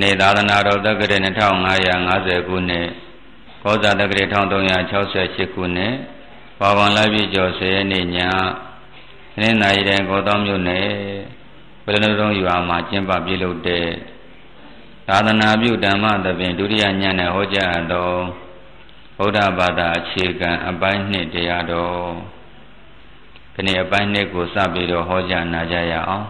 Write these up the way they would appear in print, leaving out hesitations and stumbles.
နေ့သာသနာတော်တက္ကရာ2550ခုနှစ်ကောဇာတက္ကရာ1368ခုနှစ်ဘာဝံလပြည့်ကျော်10ရက်နေ့ညနေ့နာရီတိုင်းကောသောမြို့နယ်ပလနုံရွာမှာကျင်းပပြုလုပ်တဲ့သာသနာပြုဓမ္မသဘင်ဒုတိယညနဲ့ဟောကြားအပ်သောဗုဒ္ဓဘာသာအခြေခံအပိုင်းနှစ်တရားတော်ဒီနေ့အပိုင်းနှစ်ကိုစပြီးတော့ဟောကြားနာကြရအောင်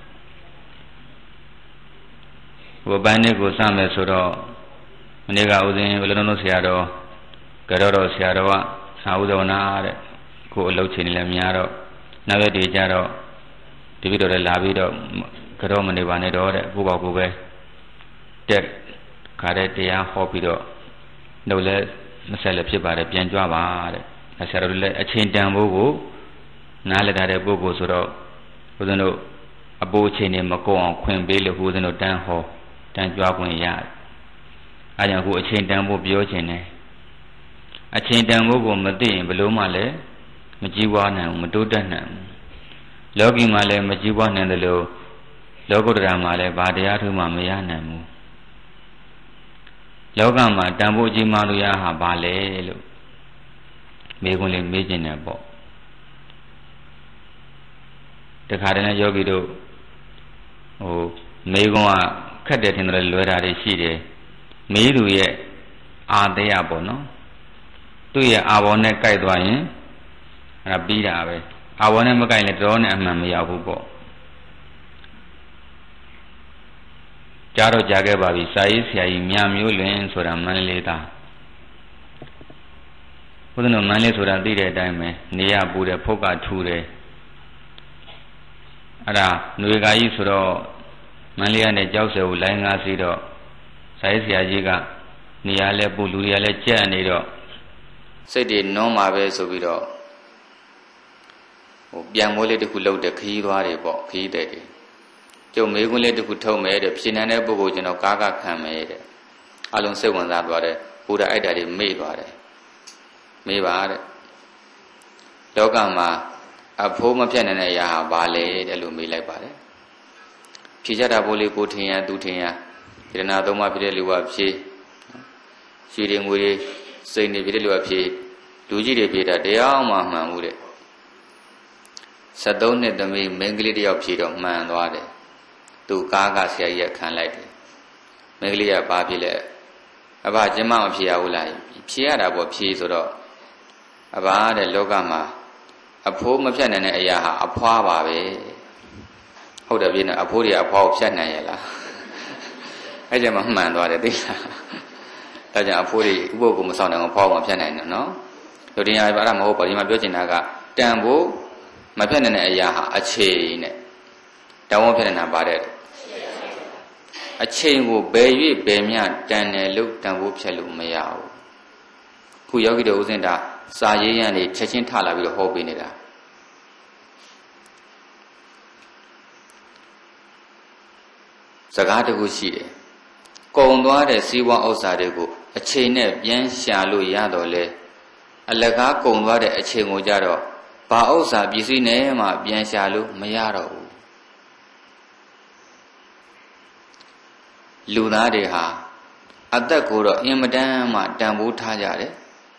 ဘုပိုင်းနှစ်ကိုစမယ်ဆိုတော့မနေ့ကဦးဇင်းဘလလုံးဆရာတော်ကတော့ဆရာတော်ကသာဥဒဝနာတဲ့ကိုအလုပ်ချိန်လည်းများတော့နောက်ရက်တွေကြတော့ဒီပြီးတော့လည်းလာပြီးတော့ကတော့မနေပါနဲ့တော့တဲ့ကိုပေါ့ကိုပဲတက်ခါတဲ့တရားဟောပြီးတော့တော့လည်းမဆက်လည်းဖြစ်ပါတယ်ပြန်ကြွပါတဲ့ဆရာတော်လည်းအချိန်တန်ဖို့ကိုနားလည်ထားတဲ့ပုဂ္ဂိုလ်ဆိုတော့ဦးဇင်းတို့အပိုးအချိန်တွေမကုန်အောင်ခွင့်ပေးလို့ဦးဇင်းတို့တန်းဟောတန်ကြွခွင့်ရတယ်။အဲကြောင့်အခုအချိန်တန်ဖို့ပြောခြင်းနဲ့အချိန်တန်ဖို့ကိုမသိရင်ဘလို့မှလည်းမကြည်ဝါနိုင်ဘူးမတိုးတက်နိုင်ဘူး။လောကီမှာလည်းမကြည်ဝါနိုင်တယ်လို့လောကုတ္တရာမှာလည်းဘာတရားထုမှမရနိုင်ဘူး။လောကမှာတန်ဖို့အကြီးမားလို့ရဟာဘာလဲလို့မေးခွန်းလေးမေးခြင်းနဲ့ပေါ့။တခါတည်းနဲ့ယောဂီတို့မေးခွန်းကခက်တယ်ထင်တယ်လွယ်တာတွေရှိတယ်မေးသူရဲ့အာတရားပေါ့နော်သူ့ရဲ့အာဘောနဲ့ကြိုက်သွားရင်အဲ့ဒါပြီးတာပဲအာဘောနဲ့မကြိုက်ရင်တော်နဲ့အမှန်မရောက်ဘူးပေါ့ကြားတော့ကြားခဲ့ပါပြီစာရေးဆရာကြီးမြမျိုးလွင်ဆိုတာမန္တလေးသားဘုရားတော်မန္တလေးဆိုတာသိတဲ့အတိုင်းပဲနေရပူတယ်ဖုတ်ကထူတယ်အဲ့ဒါຫນွေကာကြီးဆိုတော့မန္တလေးကနေကြောက်စဲကိုလိုင်းငါးစီတော့စာရေးဆရာကြီးကနေရာလဲပူလူတွေကလည်းကြက်နေတော့စိတ်တွေနွမ်းမှာပဲဆိုပြီးတော့ပြန်မိုးလေးတစ်ခုလှုပ်တဲ့ခရီးသွားတွေပေါ့ခရီးတဲ့တွေကျုံမေးခွန်းလေးတစ်ခုထုတ်မယ်တဲ့ဖြေနိုင်တဲ့ပုဂ္ဂိုလ်ကျွန်တော်ကားခံမယ်တဲ့အလုံးစိတ်ဝင်စားသွားတယ်ဘုရားအဲ့တာတွေမေ့သွားတယ်မေးပါတဲ့လောကမှာအဖိုးမဖြတ်နိုင်တဲ့အရာဟာဘာလဲတဲ့လို့မေးလိုက်ပါတယ်ဖြေကြတာဘိုးလေးကိုထင်ရသူထင်ရပြဒနာသုံးပါးဖြစ်တဲ့လူကဖြေရွှေတွေငွေတွေစိတ်နေဖြစ်တဲ့လူကဖြေလူကြီးတွေဖြေတာတရားမှမှန်ဘူးတဲ့73နှစ်သမီးမိန်းကလေးတယောက်ဖြေတော့မှန်သွားတယ်သူကားကဆရာကြီးကခံလိုက်တယ်မိန်းကလေးကဘာဖြေလဲအဘကျမမဖြေရဘူးလားဖြေရတာပေါ့ဖြေဆိုတော့အဘတဲ့လောကမှာအဖိုးမဖြတ်နိုင်တဲ့အရာဟာအဖွားပါပဲဟုတ်တယ်ပြင်းတော့အဖိုးတွေအဖွားကိုဖြတ်နိုင်ရလားအဲ့ကြမှာမှန်သွားတယ်သိလားဒါကြောင့်အဖိုးတွေဥပုပ်ကိုမဆောင်နိုင်အောင်ဖွားကိုမဖြတ်နိုင်တော့နော်တို့တင်ရပါအဲ့ဒါမဟုတ်ပါဒီမှာပြောချင်တာကတန်ဖို့မဖြတ်နိုင်တဲ့အရာဟာအချိန်နဲ့တန်ဖို့ဖြတ်နိုင်တာပါတဲ့အချိန်ကိုဘယ်၍ဘယ်မျှတန်တယ်လို့တန်ဖို့ဖြတ်လို့မရဘူးခုယောဂီတို့ဥစဉ်တာစာရေးရန်တွေချက်ချင်းထလာပြီးတော့ဟောပေးနေတာစကားတခုရှိတယ်ကုံသွားတဲ့စီးပွားဥစ္စာတွေကိုအချိန်နဲ့ပြန်ရှာလို့ရတော့လေအလကားကုံသွားတဲ့အချိန်ကိုကြတော့ဘာဥစ္စာပစ္စည်းနဲ့မှပြန်ရှာလို့မရတော့ဘူးလူသားတွေဟာအသက်ကိုတော့အင်မတန်မှတန်ဖိုးထားကြတယ်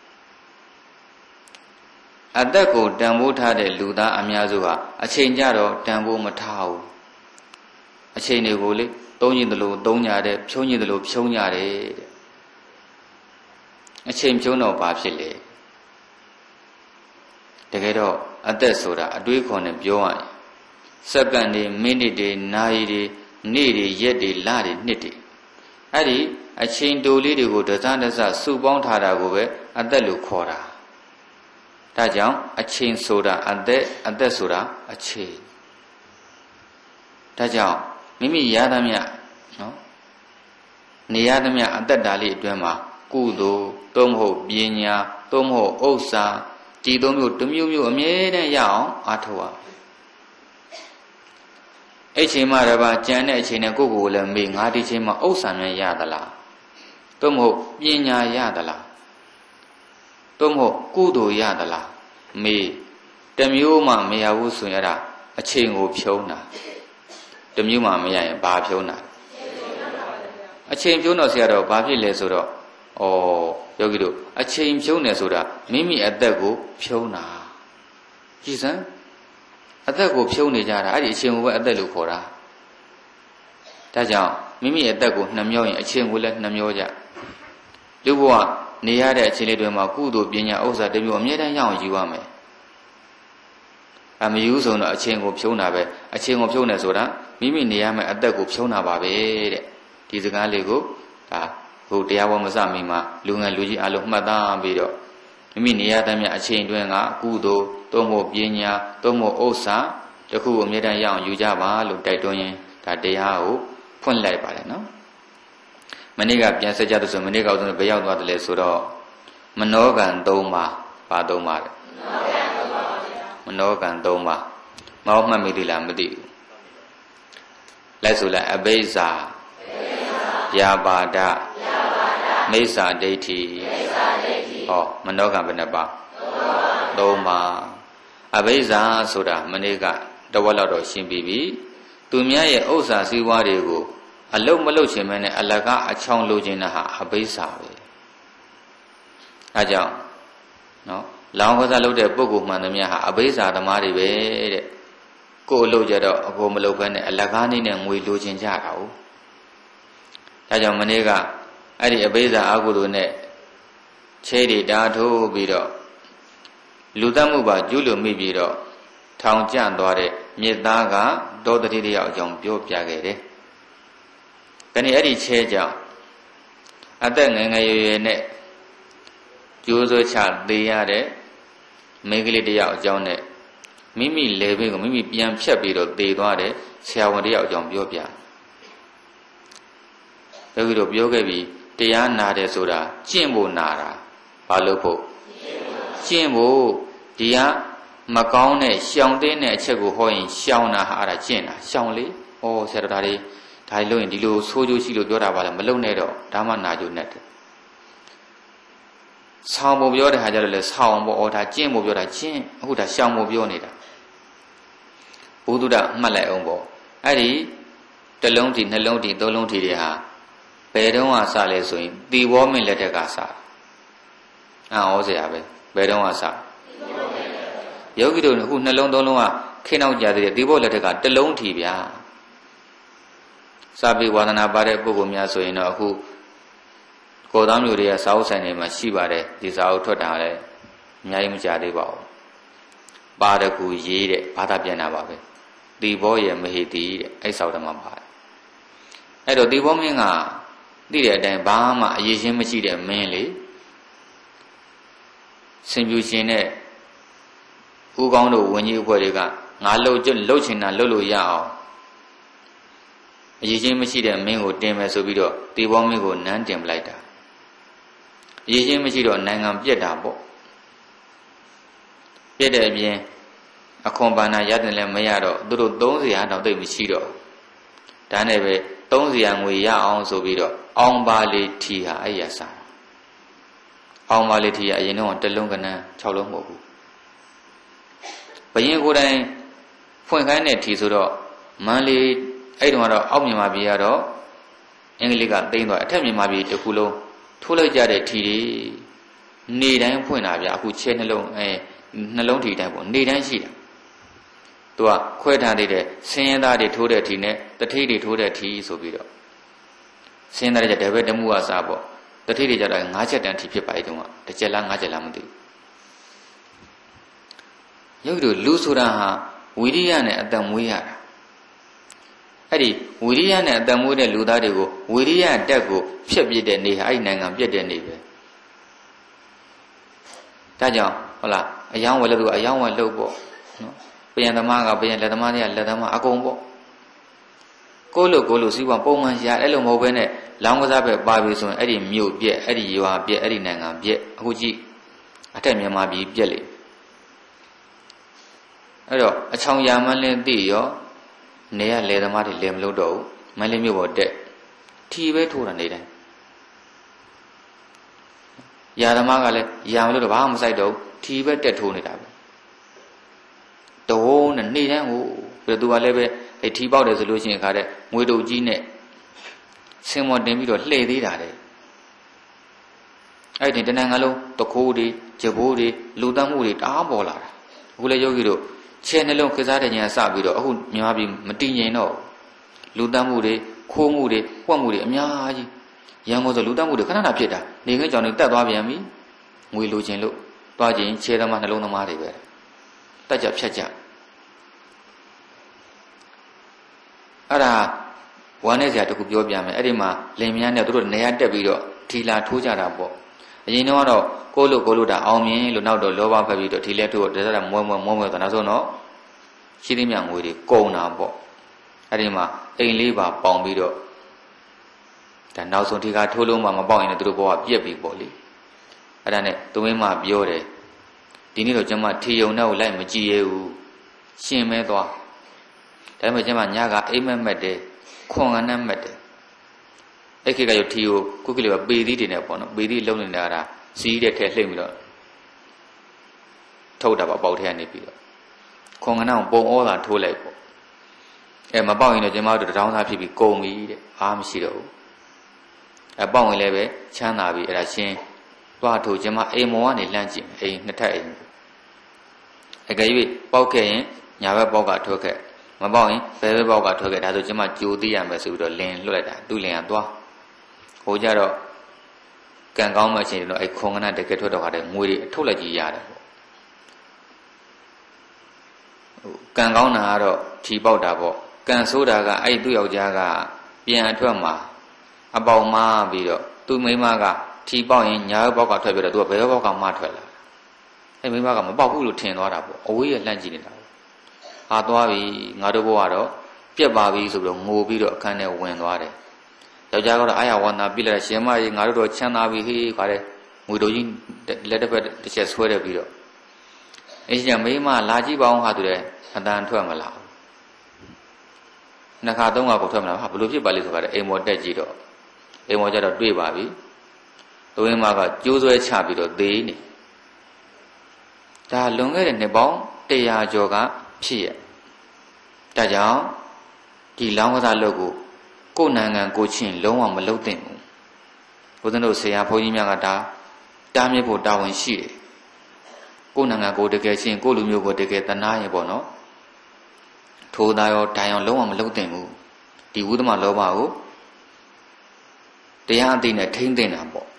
အသက်ကိုတန်ဖိုးထားတဲ့လူသားအများစုဟာအချိန်ကြတော့တန်ဖိုးမထားဘူးအချိန်တွေကိုလေသုံးရင်တလို့သုံးကြတယ်ဖြုံးရင်တလို့ဖြုံးကြတယ်တဲ့အချိန်ဖြုံးတော့ဘာဖြစ်လဲတကယ်တော့အသက်ဆိုတာအတွေးခေါ်နဲ့ပြောရရင်စက္ကန့်တွေမိနစ်တွေနာရီတွေနေ့တွေရက်တွေလတွေနှစ်တွေအဲ့ဒီအချိန်တိုလေးတွေကိုတစားတစားစုပေါင်းထားတာကိုပဲအသက်လို့ခေါ်တာဒါကြောင့်အချိန်ဆိုတာအသက်ဆိုတာအချိန်ဒါကြောင့်မိမိရသမျှနော်နေရသမျှအသက်တာလေးအတွင်းမှာကုသိုလ်သို့မဟုတ်ပညာသို့မဟုတ်ဥစ္စာဒီသုံးမျိုးတစ်မျိုးမျိုးအမြဲတမ်းရအောင်အားထုတ်ရအဲ့ချိန်မှတပါကြံတဲ့အချိန်နဲ့ကိုယ့်ကိုယ်လည်းမေးငါဒီချိန်မှာဥစ္စာများရသလားသို့မဟုတ်ပညာရသလားသို့မဟုတ်ကုသိုလ်ရသလားမေးတစ်မျိုးမှမရဘူးဆိုရင်အဲ့ဒါအချိန်ကိုဖြုံးတာတစ်မျိုးမှမရရင်ဘာဖြုံးတာအအချိန်ဖြုံးတော့ဆရာတော်ဘာဖြစ်လဲဆိုတော့ယောဂီတို့အချိန်ဖြုံးတယ်ဆိုတာမိမိအသက်ကိုဖြုံးတာကြည်စမ်းအသက်ကိုဖြုံးနေကြတာအဲ့ဒီအချိန်ကိုပဲအသက်လို့ခေါ်တာဒါကြောင့်မိမိအသက်ကိုနှမျောရင်အချိန်ကိုလည်းနှမျောကြလူဘဝနေရတဲ့အချိန်လေးတွေမှာကုသိုလ်ပညာဥစ္စာတမျိုးအမြဲတမ်းရအောင်ယူရမယ်အမယူဆိုတော့အချိန်ကိုဖြုံးတာပဲအချိန်ကိုဖြုံးတယ်ဆိုတာမိမိနေရမယ့်အသက်ကိုဖြုံးတာပါပဲတဲ့ဒီစကားလေးကိုဒါဟိုတရားဝမစမိမှာလူငယ်လူကြီးအလုံးမှတ်သားပြီးတော့မိမိနေရတဲ့မြတ်အချိန်တွင်းကကုသိုလ်သို့မဟုတ်ပညာသို့မဟုတ်ဥစ္စာတခုကိုအမြဲတမ်းရအောင်ယူကြပါလို့တိုက်တွန်းရင်ဒါတရားကိုဖွင့်လိုက်ပါတယ်နော်မနေ့ကပြန်ဆက်ကြလို့ဆိုမနေ့ကဥဆုံးဘယ်ရောက်သွားတယ်လဲဆိုတော့မနောကံ3ပါးပါ3ပါးတဲ့မနောကံ3ပါးမဟုတ်မှတ်မိသေးလားမသိဘူးလိုက်ဆိုလိုက်အဘိဇာယာပါဒမိစ္ဆာဒိဋ္ဌိဟောမနောကံဘယ်နှပါ3ပါးအဘိဇာဆိုတာမနေ့ကတဝက်လောက်တော့ရှင်းပြီးပြီသူများရဲ့ဥစ္စာစည်းဝါးတွေကိုအလုတ်မလုတ်ခြင်းမဲနဲ့အလကအချောင်းလိုခြင်းနဲ့ဟာအဘိဇာပဲအဲကြောင့်နော်လောင်းကစားလုပ်တဲ့ပုဂ္ဂိုလ်မှန်သမျှဟာအဘိဇာသမားတွေပဲတဲ့ကိုယ်အလုပ်ကြတော့အကိုမလုပ်ဘဲနဲ့အလကားနည်းနဲ့ငွေလိုချင်ကြတာ哦ဒါကြောင့်မနေ့ကအဲ့ဒီအဘိဇာအကုသိုလ်နဲ့ချဲတွေတားထိုးပြီးတော့လူသတ်မှုပါကျူးလွန်မိပြီးတော့ထောင်ကျသွားတဲ့မြစ်သားကဒေါသတိတယောက်အကြောင်းပြောပြခဲ့တယ်။ဒါနဲ့အဲ့ဒီချဲကြောင့်အသက်ငယ်ငယ်ရွယ်ရွယ်နဲ့ကျိုးဆွဲချသေးရတဲ့မိန်းကလေးတယောက်အကြောင်းနဲ့မိမိလေဘေးကိုမိမိပြန်ဖြတ်ပြီးတော့သေသွားတဲ့ဆရာဝန်တယောက်အကြောင်းပြောပြ။ယောဂီတို့ပြောခဲ့ပြီးတရားနာတယ်ဆိုတာကျင့်ဖို့နာတာဘာလို့ဖို့ကျင့်ဖို့ဒီကမကောင်းတဲ့ရှောင်တဲ့အချက်ကိုဟောရင်ရှောင်တာဟာအဲ့ဒါကျင့်တာရှောင်လေဩဆရာတော်ဒါလေးလို့ရင်ဒီလိုဆိုးကျိုးရှိလို့ပြောတာပါလားမလုံနဲ့တော့ဒါမှနာကျိုးနဲ့တယ်ဆောင်းဖို့ပြောတဲ့ဟာကြတော့လေဆောင်းဖို့ဒါကျင့်ဖို့ပြောတာကျင့်အခုဒါရှောင်ဖို့ပြောနေတာဘုဒ္ဓမှတ်လိုက်အောင်ပေါ့အဲ့ဒီတစ်လုံးထိနှလုံးထိသုံးလုံးထိတွေဟာဘယ်တော့မှစလဲဆိုရင်တီဘောမင်းလက်ထက်ကစဩစရာပဲဘယ်တော့မှစယောဂီတို့အခုနှလုံးသုံးလုံးကခိနောက်ကြသေးတယ်ဒီဘောလက်ထက်ကတစ်လုံးထိဗျာစာပေဝါဒနာပါတဲ့ပုဂ္ဂိုလ်များဆိုရင်တော့အခုကိုယ်သားမျိုးတွေကစာအုပ်ဆိုင်တွေမှာရှိပါတယ်ဒီစာအုပ်ထွက်တာလည်းအများကြီးမကြသေးပါဘူးပါရကူရေးတဲ့ဘာသာပြန်တာပါပဲဒီဘောရဲ့မဟိတိတဲ့အဲ့ဆောက်တယ်မှာပါတယ်အဲ့တော့ဒီဘောမင်းကသိတဲ့အတိုင်းဘာမှအရေးချင်းမရှိတဲ့မင်းလေစင်ပြူရှင်နဲ့ဦးကောင်းတို့ဝင်းကြီးအဖွဲ့တွေကငါလှုပ်ချင်တာလှုပ်လို့ရအောင်အရေးချင်းမရှိတဲ့မင်းကိုတင်မယ်ဆိုပြီးတော့တေဘောမင်းကိုနန်းတင်ပလိုက်တာအရေးချင်းမရှိတော့နိုင်ငံပြက်တာပေါ့ပြက်တဲ့အပြင်အခွန်ဘာနာရတယ်လည်းမရတော့သူတို့30တော့တိတ်မရှိတော့ဒါနဲ့ပဲ30ငွေရအောင်ဆိုပြီးတော့အောင်ပါလေထီဟာအဲ့ရစားအောင်ပါလေထီကအရင်တော့တစ်လုံးကနန်း6လုံးမဟုတ်ဘူးဘယင်ကိုယ်တိုင်ဖွင့်ခိုင်းတဲ့ထီဆိုတော့မန်းလေးအဲ့တုန်းကတော့အောက်မြန်မာပြည်ကတော့အင်္ဂလိပ်ကသိမ်းသွားအထက်မြန်မာပြည်တစ်ခုလုံးထိုးလိုက်ကြတဲ့ထီတွေနေတိုင်းဖွင့်တာဗျအခုချဲနှလုံးထီတိုင်းပေါ့နေတိုင်းရှိတာသူကခွဲထားသေးတဲ့ဆင်းရဲသားတွေထိုးတဲ့ထီနဲ့တထိတ်တွေထိုးတဲ့ထီဆိုပြီးတော့ဆင်းရဲသားတွေကြတယ်ပဲတမှုကစားပေါ့တထိတ်တွေကြတော့9ချက်တန်းထီဖြစ်ပါလေတုန်းကတစ်ချက်လား9ချက်လားမသိဘူးရုပ်တို့လူဆိုတာဟာဝိရိယနဲ့အတ္တမွေးရတာအဲ့ဒီဝိရိယနဲ့အတ္တမွေးတဲ့လူသားတွေကိုဝိရိယတက်ကိုဖျက်ပြစ်တဲ့နေ့ဟာအဲ့ဒီနိုင်ငံပြတ်တဲ့နေ့ပဲဒါကြောင့်ဟုတ်လားအယောင်းဝယ်လို့သူအယောင်းဝယ်လို့ပေါ့နော်ပြန်သမားကပြန်လက်သမားတွေကလက်သမားအကုန်ပေါ့ကိုလို့စီးပွားပုံမှန်ရအဲ့လိုမဟုတ်ဘဲနဲ့လောင်းကစားပဲပါပြီဆိုရင်အဲ့ဒီမြို့ပြက်အဲ့ဒီရွာပြက်အဲ့ဒီနိုင်ငံပြက်အခုကြည့်အထက်မြန်မာပြည်ပြက်လေအဲ့တော့အချောင်ရမန်းလင်းသိရောနေရလေသမားတွေလေမလို့တော့ဘူးမန်းလေးမြို့ပေါ်တက်ထီပဲထိုးတာနေတိုင်းရာသမားကလည်းရာမလို့တော့ဘာမှမဆိုင်တော့ထီပဲတက်ထိုးနေတာပဲတုံးနဲ့နေတိုင်းဟိုဘယ်သူကလည်းပဲအဲ့ထီပေါက်တယ်ဆိုလို့ရှိရင်ခါတဲ့ငွေတုပ်ကြီးနဲ့ဆင်းမတင်ပြီးတော့လှည့်သေးတာတဲ့အဲ့ဒီတဏ္ဍာငါလုံးတခိုးတွေကြဘိုးတွေလူတတ်မှုတွေတအားပေါ်လာတာအခုလည်းယောဂီတို့ခြေနှလုံးခစားတဲ့ညာစပြီးတော့အခုမြန်မာပြည်မတည်ငြိမ်တော့လူတတ်မှုတွေခိုးမှုတွေပွက်မှုတွေအများကြီးရန်ကုန်ဆိုလူတတ်မှုတွေခဏခဏဖြစ်တာနေခင်းကြောင်တွေတက်သွားပြန်ပြီငွေလိုချင်လို့သွားခြင်းခြေသမားနှလုံးသမားတွေပဲတက်ကြဖြတ်ကြအဲ့ဒါဝမ်းနဲ့စရာတခုပြောပြမယ်အဲ့ဒီမှာလင်မယားနဲ့သူတို့နေရာတက်ပြီးတော့ထီလာထိုးကြတာပေါ့အရင်တော့ကိုလို့တာအောင်မြင်လို့နောက်တော့လောဘဖက်ပြီးတော့ထီလဲထိုးတော့ဒါမွဲတော့နောက်ဆုံးတော့ရှိသမျှငွေတွေကုန်တာပေါ့အဲ့ဒီမှာအိမ်လေးပါပေါင်ပြီးတော့ဒါနောက်ဆုံးထီကထိုးလုံးမှမပေါင်ရင်လည်းသူတို့ဘောကပြက်ပြီပေါ့လေအဲ့ဒါနဲ့သူမင်းမပြောတယ်ဒီနေ့တော့ကျမထီယုံနဲ့ကိုလိုက်မကြည့်ရဘူးရှင်မဲသွားဒါပေမဲ့ကျမညကအိမ်မက်တယ်ခွန်ကနက်မက်တယ်အဲ့ခေတ်ကရထီကိုခုကလေးကပေသီးတွေနဲ့ပေါ့နော်ပေသီးလုံးနေတာကစီးတဲ့ထဲလှိမ့်ပြီးတော့ထုတ်တာပေါ့ပေါက်ထဲကနေပြီးတော့ခွန်ကနက်ကိုပုံဩတာထိုးလိုက်ပေါ့အဲမပေါက်ရင်တော့ကျမတို့တောင်းစားဖြစ်ပြီးကုန်ပြီတဲ့အားမရှိတော့ဘူးအဲပေါက်ရင်လည်းပဲချမ်းသာပြီအဲ့ဒါရှင်းသွားထိုးကျမအိမ်မောကနေလှမ်းကြည့်အိမ်နှစ်ထပ်အိမ်အကယ်၍ပေါက်ခဲ့ရင်ညာဘက်ပေါက်ကထွက်ခဲ့မပေါက်ရင်ဘယ်ဘက်ပေါက်ကထွက်ခဲ့ဒါဆိုကျမကြိုသိရမယ်ဆိုပြီးတော့လင်းလွှတ်လိုက်တာသူ့လင်းကသွားဟိုကြတော့ကံကောင်းမှအချိန်တော့အဲ့ခွန်ကနတကယ်ထွက်တော့ခါတဲ့ငွေတွေအထုတ်လိုက်ကြည့်ရတယ်ပေါ့ကံကောင်းတာကတော့ထီပေါက်တာပေါ့ကံဆိုးတာကအဲ့သူ့ယောက်ျားကပြန်အထွက်မှာအပေါင်မားပြီးတော့သူ့မိန်းမကထီပေါက်ရင်ညာဘက်ကထွက်ပြီးတော့သူကဘယ်ဘက်ကမှထွက်လာအဲ့မိန်းမကမပေါက်ဘူးလို့ထင်သွားတာပေါ့အဝေးရလှမ်းကြည့်နေတာဟာသွားပြီငါတို့ဘဝကတော့ပြက်ပါပြီဆိုပြီးတော့ငိုပြီးတော့အခန်းထဲဝင်သွားတယ်ယောက်ျားကတော့အာရဝန္တာပြလိုက်ရှင်မကြီးငါတို့တော့ချမ်းသာပြီဟေးခါတဲ့ငွေတို့ကြီးလက်တစ်ဖက်တစ်ချက်ဆွဲတယ်ပြီးတော့အဲ့ဒီကမိန်းမလာကြည့်ပါအောင်ဟာသူတဲ့အတန်ထွက်မလားနှစ်ခါသုံးခါကိုထွက်မလားဟာဘလို့ဖြစ်ပါလိမ့်ဆိုတော့အိမ်မော်တက်ကြည့်တော့အိမ်မော်ကျတော့တွေ့ပါပြီသူမိန်းမကကျိုးဆွဲချပြီးတော့သေနေဒါလွန်ခဲ့တဲ့နှစ်ပေါင်း100ကျော်ကဖြစ်ရဒါကြောင့်ဒီလောင်းကစားလုပ်ကိုနိုင်ငံကိုချင်းလုံးဝမလုပ်သင့်ဘူးဘုရားတို့ဆရာဘုန်းကြီးများကဒါတားမြစ်ဖို့တာဝန်ရှိတယ်ကိုနိုင်ငံကိုတကယ်ချင်းကိုလူမျိုးကိုတကယ်တနာရင်ပေါ့နော်ထိုးသားရောဒိုင်ရောလုံးဝမလုပ်သင့်ဘူးဒီဝုဒ္ဓမလောဘကိုတရားအသိနဲ့ထိမ့်သိမ့်တာပေါ့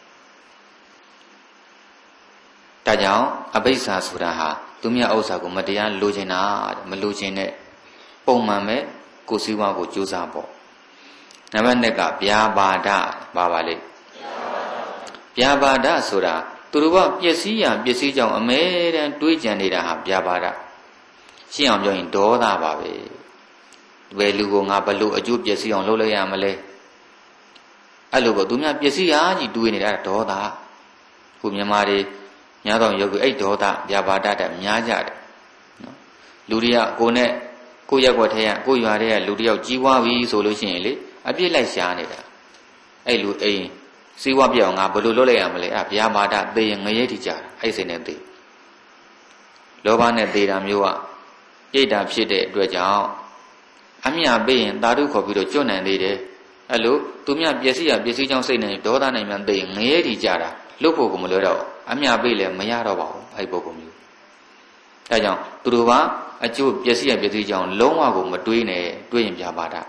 ဒါကြောင့်အဘိဓါဆိုတာဟာသူမြတ်ဥစ္စာကိုမတရားလိုချင်တာမလိုချင်တဲ့ပုံမှန်ပဲကိုယ်စည်းဝါးကိုကြိုးစားပေါ့နံပါတ်2ကဗျာပါဒပါပါလေဗျာပါဒဆိုတာသူတို့ကပျက်စီးရပျက်စီးကြောင်အမဲတမ်းတွေးကြံနေတာဟာဗျာပါဒရှင်းအောင်ပြောရင်ဒေါသပါပဲဘယ်လူကိုငါဘလို့အကျိုးပျက်စီးအောင်လုပ်လိုက်ရမလဲအဲ့လိုပေါ့သူများပျက်စီးရကြီးတွေးနေတာဒေါသခုမြန်မာတွေများတော့ယောဂီအဲ့ဒေါသဗျာပါဒတက်များကြတယ်နော်လူတွေကကိုနဲ့ကိုရက်ွက်ထဲကကိုရွာထဲကလူတယောက်ကြီးွားပြီဆိုလို့ရှိရင်လေအပြစ်လိုက်ရှားနေတာအဲ့လူအိမ်စီးဝါးပြောင်းငါဘယ်လိုလုပ်လိုက်ရမလဲအဲ့ဗျာပါဒသေရင်ငရဲထိကြတာအဲ့စိတ်နဲ့သေလောဘနဲ့သေတာမျိုးကပြိတ္တာဖြစ်တဲ့အတွက်ကြောင့်အမြပေးရင်သာဓုခေါ်ပြီးတော့ကျွတ်နိုင်သေးတယ်အဲ့လိုသူမြပျက်စီးရပျက်စီးကြောင်းစိတ်နဲ့ဒေါသနဲ့မြန်သေရင်ငရဲထိကြတာလွတ်ဖို့ကိုမလွယ်တော့အမြပေးလည်းမရတော့ပါဘူးအဲ့ပုဂ္ဂိုလ်မျိုးဒါကြောင့်သူတို့ကအကျိုးပျက်စီးရပျက်စီးကြောင်းလုံးဝကိုမတွေးနဲ့တွေးရင်ဗျာပါဒ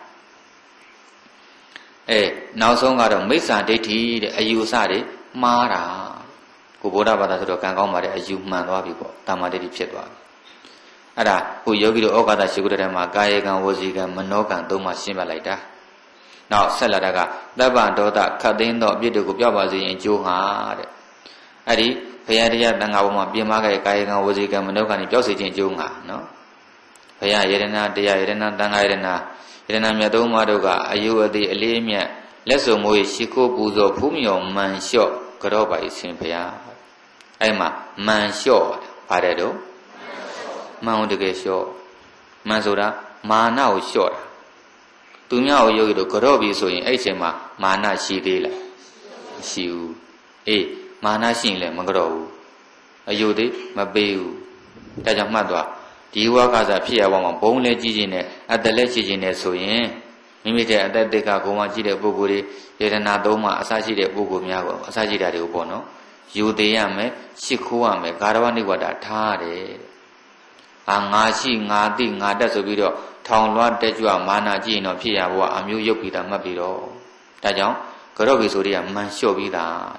နောက်ဆုံးကတော့မိစ္ဆာဒိဋ္ဌိတဲ့အယူအဆတွေမှားတာကိုဗုဒ္ဓဘာသာဆိုတော့ကံကောင်းပါတယ်အယူမှန်သွားပြီပေါ့တမ္မာဒိဋ္ဌိဖြစ်သွားပြီအဲ့ဒါကိုယောဂီတို့ဩဃာတရှိကုတ္တထဲမှာကာယေကံဝစီကံမနောကံသုံးပါရှင်းပြလိုက်တာနောက်ဆက်လာတာကသဗ္ဗဒေါသခတ်သိမ်းသောအပြစ်တွေကိုပြောက်ပါစေရင်အကျိုးဟာတဲ့အဲ့ဒီဘုရားတရားတန်ခါပေါ်မှာပြင်မခဲ့ကာယေကံဝစီကံမနောကံတွေပြောက်စေခြင်းအကျိုးဟာနော်ဘုရားယရဏတရားယရဏတန်ခါယရဏယရဏမြတ်သုံးပါးတို့ကအယုအတိအလေးမြတ်လက်စုံမိုးရှိခိုးပူဇော်ဖူးမြော်မန်လျှော့ကြောပါ၏ရှင်ဘုရားအဲ့မှာမန်လျှော့ပါတယ်တော့မန်တကယ်လျှော့မန်ဆိုတာမာနကိုလျှော့တာသူများကိုယောဂီတို့ကြောပြီဆိုရင်အဲ့ချိန်မှာမာနရှိသေးလားမရှိဘူးအေးမာနရှိရင်လည်းမကြောဘူးအယုသေးမပေးဘူးဒါကြောင့်မှတ်သွားဒီဝါကစားဖြစ်ရပါမှာဘုံလဲကြီးခြင်းနဲ့အတလဲကြီးခြင်းနဲ့ဆိုရင်မိမိတဲ့အသက်တိတ်ကကိုမှရှိတဲ့ပုဂ္ဂိုလ်တွေယတနာသုံးပါအစရှိတဲ့ပုဂ္ဂိုလ်များကိုအစရှိတာတွေကိုပေါ့နော်ယူသေးရမယ်ရှစ်ခိုးရမယ်ဂါရဝနိဝတ္တထားရတယ်ငါရှိငါသိငါတတ်ဆိုပြီးတော့ထောင်လွှတ်တက်ကြွမာနာကြည့်ရင်တော့ဖြစ်ရဘဝအမျိုးရုပ်ပြီးတာမှတ်ပြီးတော့ဒါကြောင့်ကြော့ပြီဆိုတွေကမှန်လျှော့ပြီးသား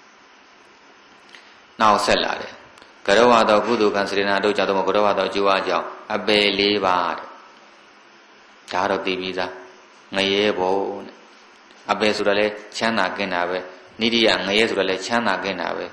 နောက်ဆက်လာတယ်ကရဝါတော်ကုသိုလ်ကံစေနာတို့ကြောင့်တော့ကရဝါတော်ကျိုးအကြောင်းအပယ်၄ပါးတဲ့ဒါတော့သိပြီးသားငရဲဘုံတဲ့အပယ်ဆိုတော့လဲချမ်းသာကင်းတာပဲနိတိယငရဲဆိုတော့လဲချမ်းသာကင်းတာပဲ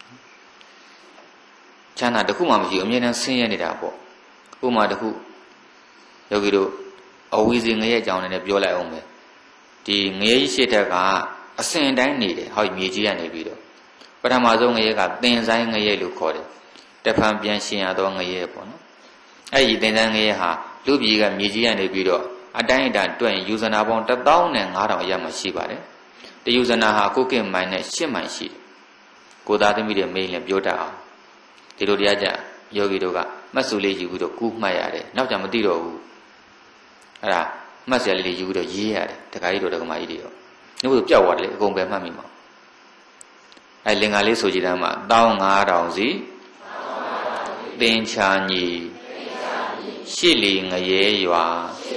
ချမ်းသာတစ်ခုမှမရှိဘူးအမြဲတမ်းဆင်းရဲနေတာပေါ့ဥပမာတစ်ခုယောဂီတို့အဝီစီငရဲအကြောင်းနဲ့ပြောလိုက်အောင်ပဲဒီငရဲရှိတဲ့ကအစင်တိုင်းနေတယ်ဟောမြေကြီးကနေပြီးတော့ပထမဆုံးငရဲကသင်ဆိုင်ငရဲလို့ခေါ်တယ်တဖန်ပြန်ရှင်ရတော့ငရဲပေါ့နော်အဲ့ဒီသင်ဆိုင်ငရဲဟာလူပြည်ကမြေကြီးကနေပြီးတော့အတိုင်းအတာတွက်ယူဇနာပေါင်း15000အရမှရှိပါတယ်တယူဇနာဟာကိုကင်မိုင်နဲ့8မိုင်ရှိတယ်ကိုသားသမီးတွေမိန်လည်းပြောတတ်အောင်ဒီလိုတရားကြယောဂီတို့ကမှတ်စုလေးယူပြီးတော့ကူးမှတ်ရတယ်နောက်ကြမသိတော့ဘူးအဲ့ဒါမှတ်စရာလေးယူပြီးတော့ရေးရတယ်တခါကြီးတို့တက္ကမကြီးတွေရောနှုတ်ဆိုပျောက်သွားတယ်အကုန်ပဲမှတ်မိမှာအဲ့လင်္ကာလေးဆိုကြည့်တယ်မှာ15000စီသင်္ချာညီရှစ်လီငရဲရွာ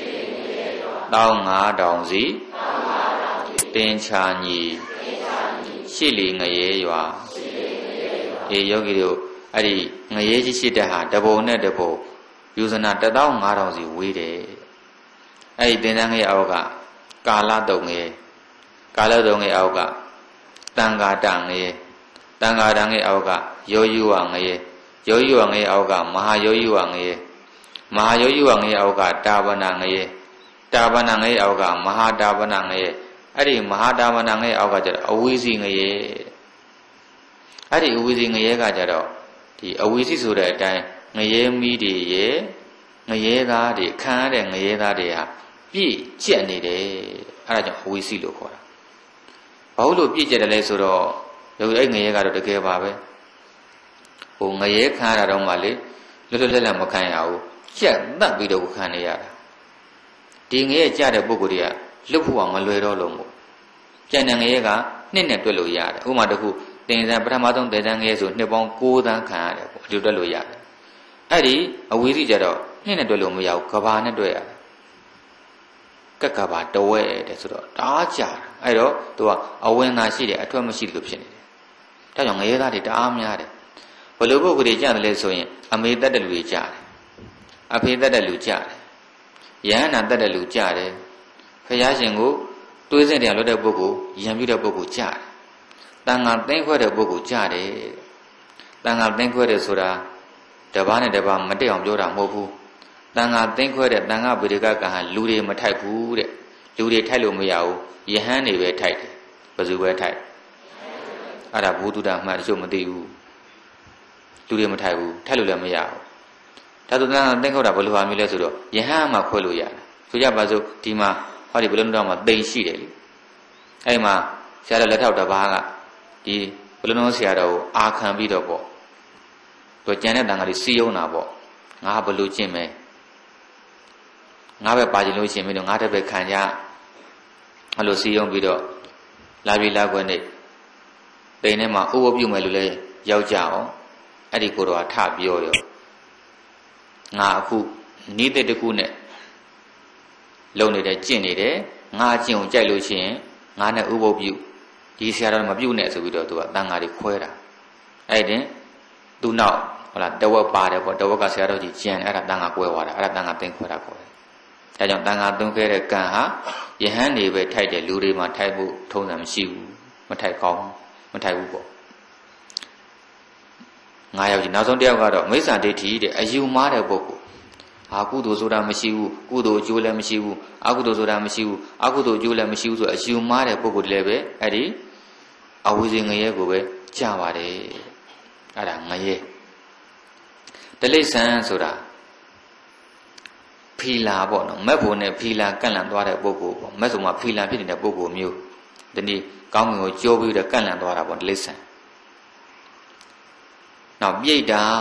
15000စီသင်္ချာညီရှစ်လီငရဲရွာအေးယောဂီတို့အဲ့ဒီငရဲကြီးရှိတဲ့ဟာတဘုံနဲ့တဘုံယူဇနာ15000စီဝေးတယ်အဲ့ဒီသင်္ချာငရဲအောက်ကကာလတုံငရဲကာလတုံငရဲအောက်ကတန်ဃာတငရဲတန်ဃာတငရဲအောက်ကယောယုဝငရဲယောယုဝငရဲအောက်ကမဟာယောယုဝငရဲမဟာယောယုဝငရဲအောက်ကတာဝနာငရဲတာဝနာငရဲအောက်ကမဟာတာဝနာငရဲအဲ့ဒီမဟာတာဝနာငရဲအောက်ကကျတော့အဝိဇ္ဇိငရဲအဲ့ဒီအဝိဇ္ဇိငရဲကကျတော့ဒီအဝိဇ္ဇိဆိုတဲ့အတိုင်းငရဲမီးတွေရဲ့ငရဲသားတွေခံရတဲ့ငရဲသားတွေဟာပြည့်ကျက်နေတယ်အဲ့ဒါကြောင့်အဝိဇ္ဇိလို့ခေါ်တာဘာလို့ပြည့်ကျက်တယ်လဲဆိုတော့အဲ့ငရဲကတော့တကယ်ပါပဲဟိုငရဲခံရတာတော့မှလေလွတ်လွတ်လပ်လပ်မခံရဘူးကြက်တတ်ပြီးတော့ခံနေရတာဒီငရဲကြတဲ့ပုဂ္ဂိုလ်တွေကလွတ်ဖို့ကမလွယ်တော့လို့မို့ကြံတဲ့ငရဲကနှစ်နဲ့တွက်လို့ရတယ်ဥပမာတစ်ခုတင်စံပထမဆုံးတင်စံငရဲဆိုနှစ်ပေါင်း9သန်းခံရတယ်ပေါ့ဒီတွက်လို့ရတယ်အဲ့ဒီအဝိဇ္ဇိကြတော့နှစ်နဲ့တွက်လို့မရဘူးကဘာနဲ့တွက်ရတယ်ကက်ကဘာတဝဲတဲ့ဆိုတော့တအားကြာအဲ့တော့သူကအဝင်သာရှိတယ်အထွက်မရှိလို့ဖြစ်နေတယ်ဒါကြောင့်ငရဲသားတွေတအားများတယ်ဘလို့ပုဂ္ဂိုလ်တွေကြားတယ်လဲဆိုရင်အမေတတ်တဲ့လူတွေကြားတယ်အဖေတတ်တဲ့လူကြားတယ်ယဟန္တာတတ်တဲ့လူကြားတယ်ဖယားရှင်ကိုတွေးစင်တရားလွတ်တဲ့ပုဂ္ဂိုလ်ယံပြုတဲ့ပုဂ္ဂိုလ်ကြားတယ်တန်ခါသိမ့်ခွဲတဲ့ပုဂ္ဂိုလ်ကြားတယ်တန်ခါသိမ့်ခွဲတဲ့ဆိုတာတပားနဲ့တပားမတက်အောင်ပြောတာမဟုတ်ဘူးတန်ခါသိမ့်ခွဲတဲ့တန်ခါဗေဒကကံဟာလူတွေမထိုက်ဘူးတဲ့လူတွေထိုက်လို့မရဘူးယဟန်တွေပဲထိုက်တယ်ဘယ်သူပဲထိုက်အဲ့ဒါဘုဒ္ဓတာမှတချို့မသိဘူးလူတွေမထိုက်ဘူးထိုက်လို့လည်းမရဘူးဒါဆိုတန်ခါသိမ့်ခွဲတာဘယ်လိုဟာမျိုးလဲဆိုတော့ယဟန်မှခွဲလို့ရတယ်ဆိုကြပါစို့ဒီမှာဟောဒီဘလုံးတော်မှာတိမ်ရှိတယ်လေအဲ့မှာဆရာတော်လက်ထောက်တစ်ပါးကဒီဘလုံးတော်ဆရာတော်ကိုအာခံပြီးတော့ပေါ့သူကြံတဲ့တန်ခါလေးစီယုံတာပေါ့ငါဘယ်လိုကျင့်မဲငါပဲပါချင်လို့ရှိရင်မင်းတို့ငါတစ်ပဲခံကြအဲ့လိုစီယုံပြီးတော့လာပြီလာခွင့်နဲ့တိမ်ထဲမှာဥပပြုမယ်လို့လဲရောက်ကြအောင်အဲ့ဒီကိုတော့ထပြောရောငါအခုနီးတဲ့တကူနဲ့လုံနေတယ်ကျင့်နေတယ်ငါကျင့်ကိုကြိုက်လို့ရှိရင်ငါနဲ့ဥပုပ်ပြုဒီဆရာတော်မပြုနဲ့ဆိုပြီးတော့သူကတန်ဃာတွေခွဲတာအဲ့ဒီသူနောက်ဟုတ်လားတဝက်ပါတယ်ပေါ့တဝက်ကဆရာတော်ကြီးကျန်အဲ့ဒါတန်ဃာကွဲသွားတာအဲ့ဒါတန်ဃာသိမ့်ခွဲတာခေါ်တယ်ဒါကြောင့်တန်ဃာသွင်းခဲ့တဲ့ကံဟာယဟန်တွေပဲထိုက်တယ်လူတွေမှာထိုက်ဖို့ထုံးစံမရှိဘူးမထိုက်ကောင်းမထိုက်ဘူးပေါ့9ယောက်ကြီးနောက်ဆုံးတစ်ယောက်ကတော့မိစ္ဆာဒိဋ္ဌိတဲ့အယူမှားတဲ့ပုဂ္ဂိုလ်ဟာကုသိုလ်ဆိုတာမရှိဘူးကုသိုလ်အကျိုးလည်းမရှိဘူးအကုသိုလ်ဆိုတာမရှိဘူးအကုသိုလ်အကျိုးလည်းမရှိဘူးဆိုအယူမှားတဲ့ပုဂ္ဂိုလ်တွေလည်းပဲအဲ့ဒီအဝိဇ္ဇငရဲကိုပဲကြားပါတယ်အဲ့ဒါငရဲတလိษံဆိုတာဖီလာပေါ့နော်မက်ဖို့နဲ့ဖီလာကန့်လန့်သွားတဲ့ပုဂ္ဂိုလ်ပေါ့မက်ဆိုမှဖီလာဖြစ်နေတဲ့ပုဂ္ဂိုလ်မျိုးဒီနေ့ကောင်းကင်ကိုကြိုးပြီးတော့ကန့်လန့်သွားတာပေါ့တလိษံနောက်ပြိတ္တာ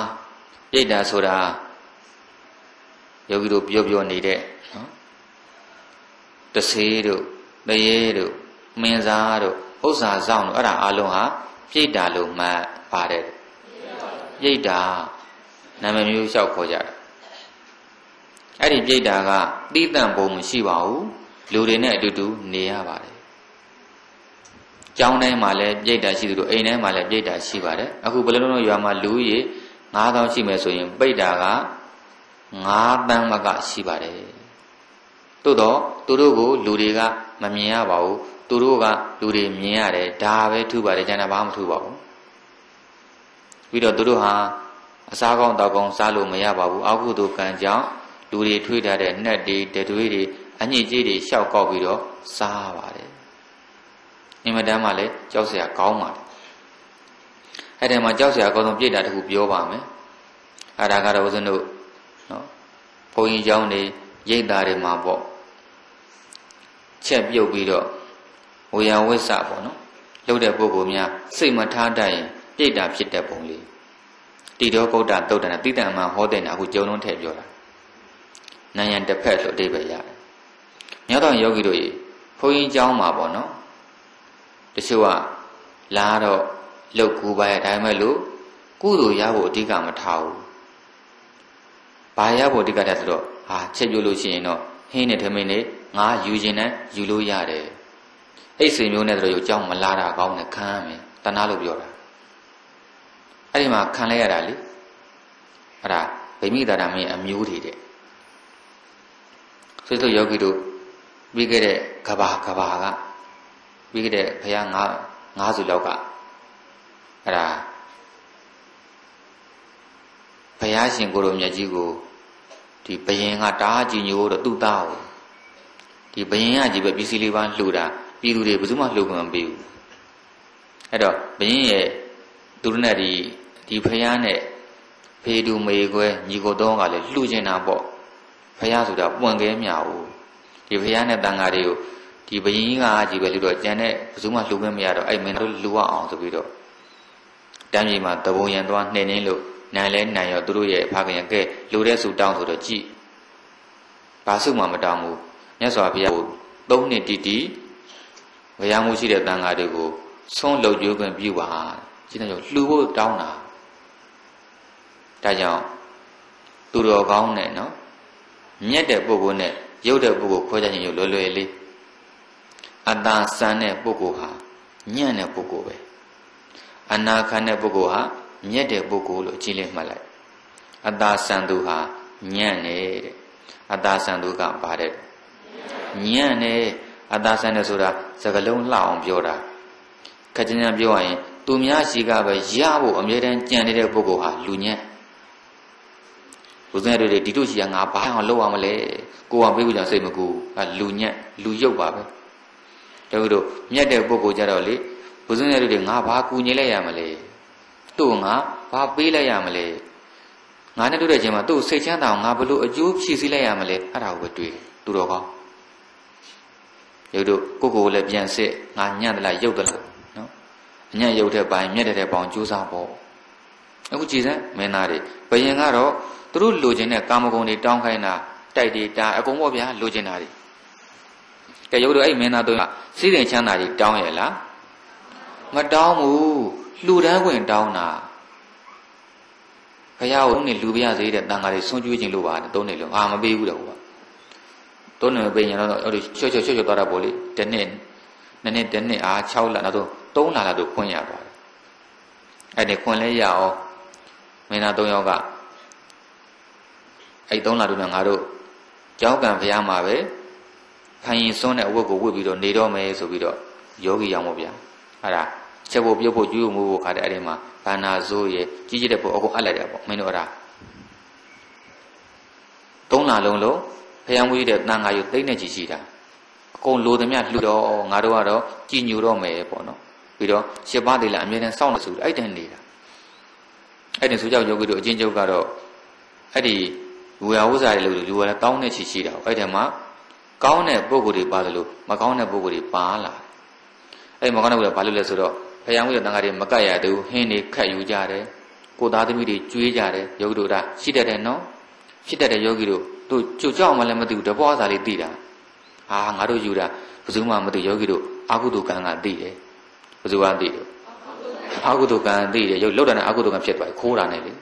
ဆိုတာယောဂီတို့ပြောနေတဲ့နော်တဆေးတို့တရေတို့မင်းစားတို့ဥစ္စာဆောင်တို့အဲ့ဒါအလုံးဟာပြိတ္တာလို့မှတ်ပါတယ်ပြိတ္တာနာမည်မျိုးလျှောက်ခေါ်ကြတယ်အဲ့ဒီပြိတ္တာကတိတန့်ပုံမရှိပါဘူးလူတွေနဲ့အတူတူနေရပါတယ်ကျောင်းတိုင်းမှာလည်းပြိတ္တာရှိသလိုအိမ်တိုင်းမှာလည်းပြိတ္တာရှိပါတယ်အခုဘယ်လိုလုပ်ရွာမှာလူကြီး9000ရှိမယ်ဆိုရင်ပြိတ္တာက9တန်းမကရှိပါတယ်သို့တော့သူတို့ကိုလူတွေကမမြင်ရပါဘူးသူတို့ကလူတွေမြင်ရတယ်ဒါပဲထူပါတယ်ကျန်တာဘာမှမထူပါဘူးပြီးတော့သူတို့ဟာအစားကောင်းတောက်ကောင်းစားလို့မရပါဘူးအောက်ကုသိုလ်ကံကြောင့်လူတွေထွေးထားတဲ့နှက်တွေတတွေးတွေအညစ်အကြေးတွေရှောက်ကောက်ပြီးတော့စားပါတယ်အင်မတန်မှလည်းကြောက်စရာကောင်းပါတယ်အဲ့ဒီမှာကြောက်စရာကောင်းဆုံးပြိတ္တာတစ်ခုပြောပါမယ်အဲ့ဒါကတော့ဦးဇင်းတို့နော်ဘုန်းကြီးเจ้าတွေရိတ်သားတွေမှာပေါ့ချက်ပြုတ်ပြီးတော့ဝေယဝိဆပေါ့နော်လှုပ်တဲ့ပုဂ္ဂိုလ်များစိတ်မထားတတ်ရင်ပြိတ္တာဖြစ်တဲ့ပုံလေးတိတောကုဋ္ဌသုတ်တနာတိတ္တမဟောတဲ့နာအခုကျုံလုံးထည့်ပြောတာနာယံတစ်ဖက်ဆိုအဓိပ္ပာယ်ရတယ်မြောက်တော်ယောဂီတို့ရေဘုန်းကြီးเจ้าမှာပေါ့နော်တချို့ကလာတော့လှုပ်ကူပါရဲ့ဒါပေမဲ့လို့ကုသိုလ်ရဖို့အဓိကမထားဘူးဘာရဖို့အဓိကထားဆိုတော့ဟာချက်ပြုတ်လို့ရှိရင်တော့ဟင်းနဲ့ထမင်းနဲ့ငါယူခြင်းနဲ့ယူလို့ရတယ်အဲ့စိတ်မျိုးနဲ့တို့ရုပ်เจ้าမလာတာကောင်းတယ်ခံရမယ်တဏှာလို့ပြောတာအဲ့ဒီမှာခံလိုက်ရတာလေအဲ့ဒါဗိမိတာရမင်းအမျိုးတွေတဲ့ဆိုတော့ယောဂီတို့ပြီးခဲ့တဲ့ကဘာကပြီးခဲ့တဲ့ဘုရားငါးစုလောက်ကအဲ့ဒါဘုရားရှင်ကိုယ်တော်မြတ်ကြီးကိုဒီဘယင်ကတားကြည်ညိုတော့သူ့သားကိုဒီဘယင်ကကြီးပဲပစ္စည်းလေးပါလှူတာပြည်သူတွေဘယ်သူမှလှူခွင့်မပေးဘူးအဲ့တော့ဘယင်ရဲ့သူတို့နဲ့ဒီဘုရားနဲ့ဖေတူမေခွဲညီကိုတော့ကလည်းလှူကျင်တာပေါ့ဘုရားဆိုတာပွင့်ခဲမြောက်ဘူးဒီဘုရားနဲ့တန်ဃာတွေကိုဒီဘယင်ကကြီးပဲလှူတော့ကျန်တဲ့ဘယ်သူမှလှူခွင့်မရတော့အဲ့မင်းတို့လှူအောင်ဆိုပြီးတော့တမ်းကြီးမှာတဘုံရံသွားနှိမ့်နေလို့နိုင်လဲနိုင်ရောသူတို့ရဲ့ဖခင်ကဲလူတဲ့စုတောင်းဆိုတော့ကြည်ဘာစုမှမတောင်းဘူးမြတ်စွာဘုရားကို3နှစ်တီဘုရားမှုရှိတဲ့တန်ဃာတွေကိုဆုံးလုပ်ကြွခွင့်ပြုပါကျင်းတော့လှူဖို့တောင်းတာဒါကြောင့်သူတော်ကောင်းနဲ့နော်မြတ်တဲ့ပုဂ္ဂိုလ်နဲ့ရုပ်တဲ့ပုဂ္ဂိုလ်ခွဲခြားခြင်းလွယ်လွယ်လေးအတ္တဆန်တဲ့ပုဂ္ဂိုလ်ဟာညံ့တဲ့ပုဂ္ဂိုလ်ပဲအနာခံတဲ့ပုဂ္ဂိုလ်ဟာမြတ်တဲ့ပုဂ္ဂိုလ်လို့ကြည့်လိုက်မှတ်လိုက်အတ္တဆန်သူဟာညံ့နေတဲ့အတ္တဆန်သူကဘာတဲ့ညံ့နေအတ္တဆန်တယ်ဆိုတာစကားလုံးလှအောင်ပြောတာခက်ချင်းချင်းပြောရရင်သူများရှိကပဲရဖို့အမြဲတမ်းကြံနေတဲ့ပုဂ္ဂိုလ်ဟာလူညံ့လူစင်းတွေဒီတို့ရှိရငါဘာအောင်လုပ်အောင်မလဲကိုယ်ကပေးဖို့ကြောင့်စိတ်မကူလူညံ့လူရုပ်ပါပဲတို့မြတ်တဲ့ပုဂ္ဂိုလ်ကြတော့လေလူစင်းတွေငါဘာကူညီလိုက်ရမလဲတို့ငါဘာပေးလိုက်ရမလဲငါနဲ့တွေ့တဲ့ချိန်မှာသူ့စိတ်ချမ်းသာအောင်ငါဘလို့အကျိုးဖြည့်ဆည်းလိုက်ရမလဲအဲ့ဒါကိုပဲတွေ့တယ်သူတော်ကောင်းရုပ်တို့ကိုယ်လည်းပြန်စစ်ငါညံ့တယ်လားရုပ်တယ်လားနော်အညံ့ရုပ်တဲ့ပိုင်းမြက်တဲ့ပေါင်းကြိုးစားပေါ့အခုကြည်စမ်းမင်းသားတွေဘယင်ကတော့သူတို့လိုချင်တဲ့ကာမဂုဏ်တွေတောင်းခိုင်းတာတိုက်တွေတာအကုန်ပေါ့ဗျာလိုချင်တာတွေကဲရုပ်တို့အဲ့မင်းသားတို့ကစိတ်ရင်ချမ်းသာတွေတောင်းရဲ့လားမတောင်းဘူးလှူဒန်းခွင့်တောင်းတာဘုရားကို3နှစ်လူပြရစေတဲ့တန်ဃာတွေဆွန့်ကျွေးခြင်းလို့ပါတယ်3နှစ်လုံးမပေးဘူးတော့3နှစ်မပေးရင်တော့အဲ့ဒီချွတ်သွားတာပေါ့လေတစ်နှစ်2နှစ်1နှစ်6လနောက်တော့3လလာတော့ခွင့်ရသွားတယ်အဲ့ဒီခွင့်လဲရအောင်မင်းသား3ယောက်ကအဲ့3လတို့နဲ့ငါတို့ကျောင်းကံဘုရားမှာပဲခိုင်ရင်စွန်းတဲ့အဝတ်ကိုဝတ်ပြီးတော့နေတော့မယ်ဆိုပြီးတော့ယောဂီရောင်ပေါ့ဗျာအဲ့ဒါချက်ဖို့ပြုတ်ဖို့ကျွေးမှုဖို့ခါတဲ့အဲ့ဒီမှာဘာနာဇိုးရဲ့ကြီးကြီးတဲ့ပုံအကုန်အပ်လိုက်တယ်ပေါ့မင်းတို့အဲ့ဒါ3လလုံးလုံးဖျံမွေးတဲ့တန်ဃာယူသိမ့်နေကြီးရှိတာအကုန်လိုသမျှလှူတော့ငါတို့ကတော့ကြည်ညိုတော့မယ်ပေါ့နော်ပြီးတော့7ပါးတည်းလည်းအမြဲတမ်းစောင့်နေဆိုအဲ့တန်းနေတာအဲ့ဒီဆိုကြောက်ယောဂီတို့အချင်းချုပ်ကတော့အဲ့ဒီဝေယဝဇ္ဇာတွေလို့လူကလည်းတောင်းနေချီရှိတာအဲ့ဒီမှာကောင်းတဲ့ပုံကိုယ်တွေပါတယ်လို့မကောင်းတဲ့ပုံကိုယ်တွေပါလာအဲ့မကောင်းတဲ့ပုံကဘာလို့လဲဆိုတော့ဖျံမွေးတဲ့တန်ဃာတွေမကတ်ရသေးဘူးဟင်းတွေခတ်ယူကြတယ်ကိုသားသမီးတွေကျွေးကြတယ်ယောဂီတို့ဒါရှိတတ်တယ်နော်ရှိတတ်တဲ့ယောဂီတို့သူကြွကြောက်မှလည်းမသိဘူးတပွားစာလေးသိတာငါတို့ယူတာဘယ်သူမှမသိယောဂီတို့အာဟုတုကံကသိတယ်ဘယ်သူကသိတယ်အာဟုတုကံသိတယ်ရုပ်လောက်တာနဲ့အာဟုတုကံဖြစ်သွားပြီခိုးတာနဲ့လေ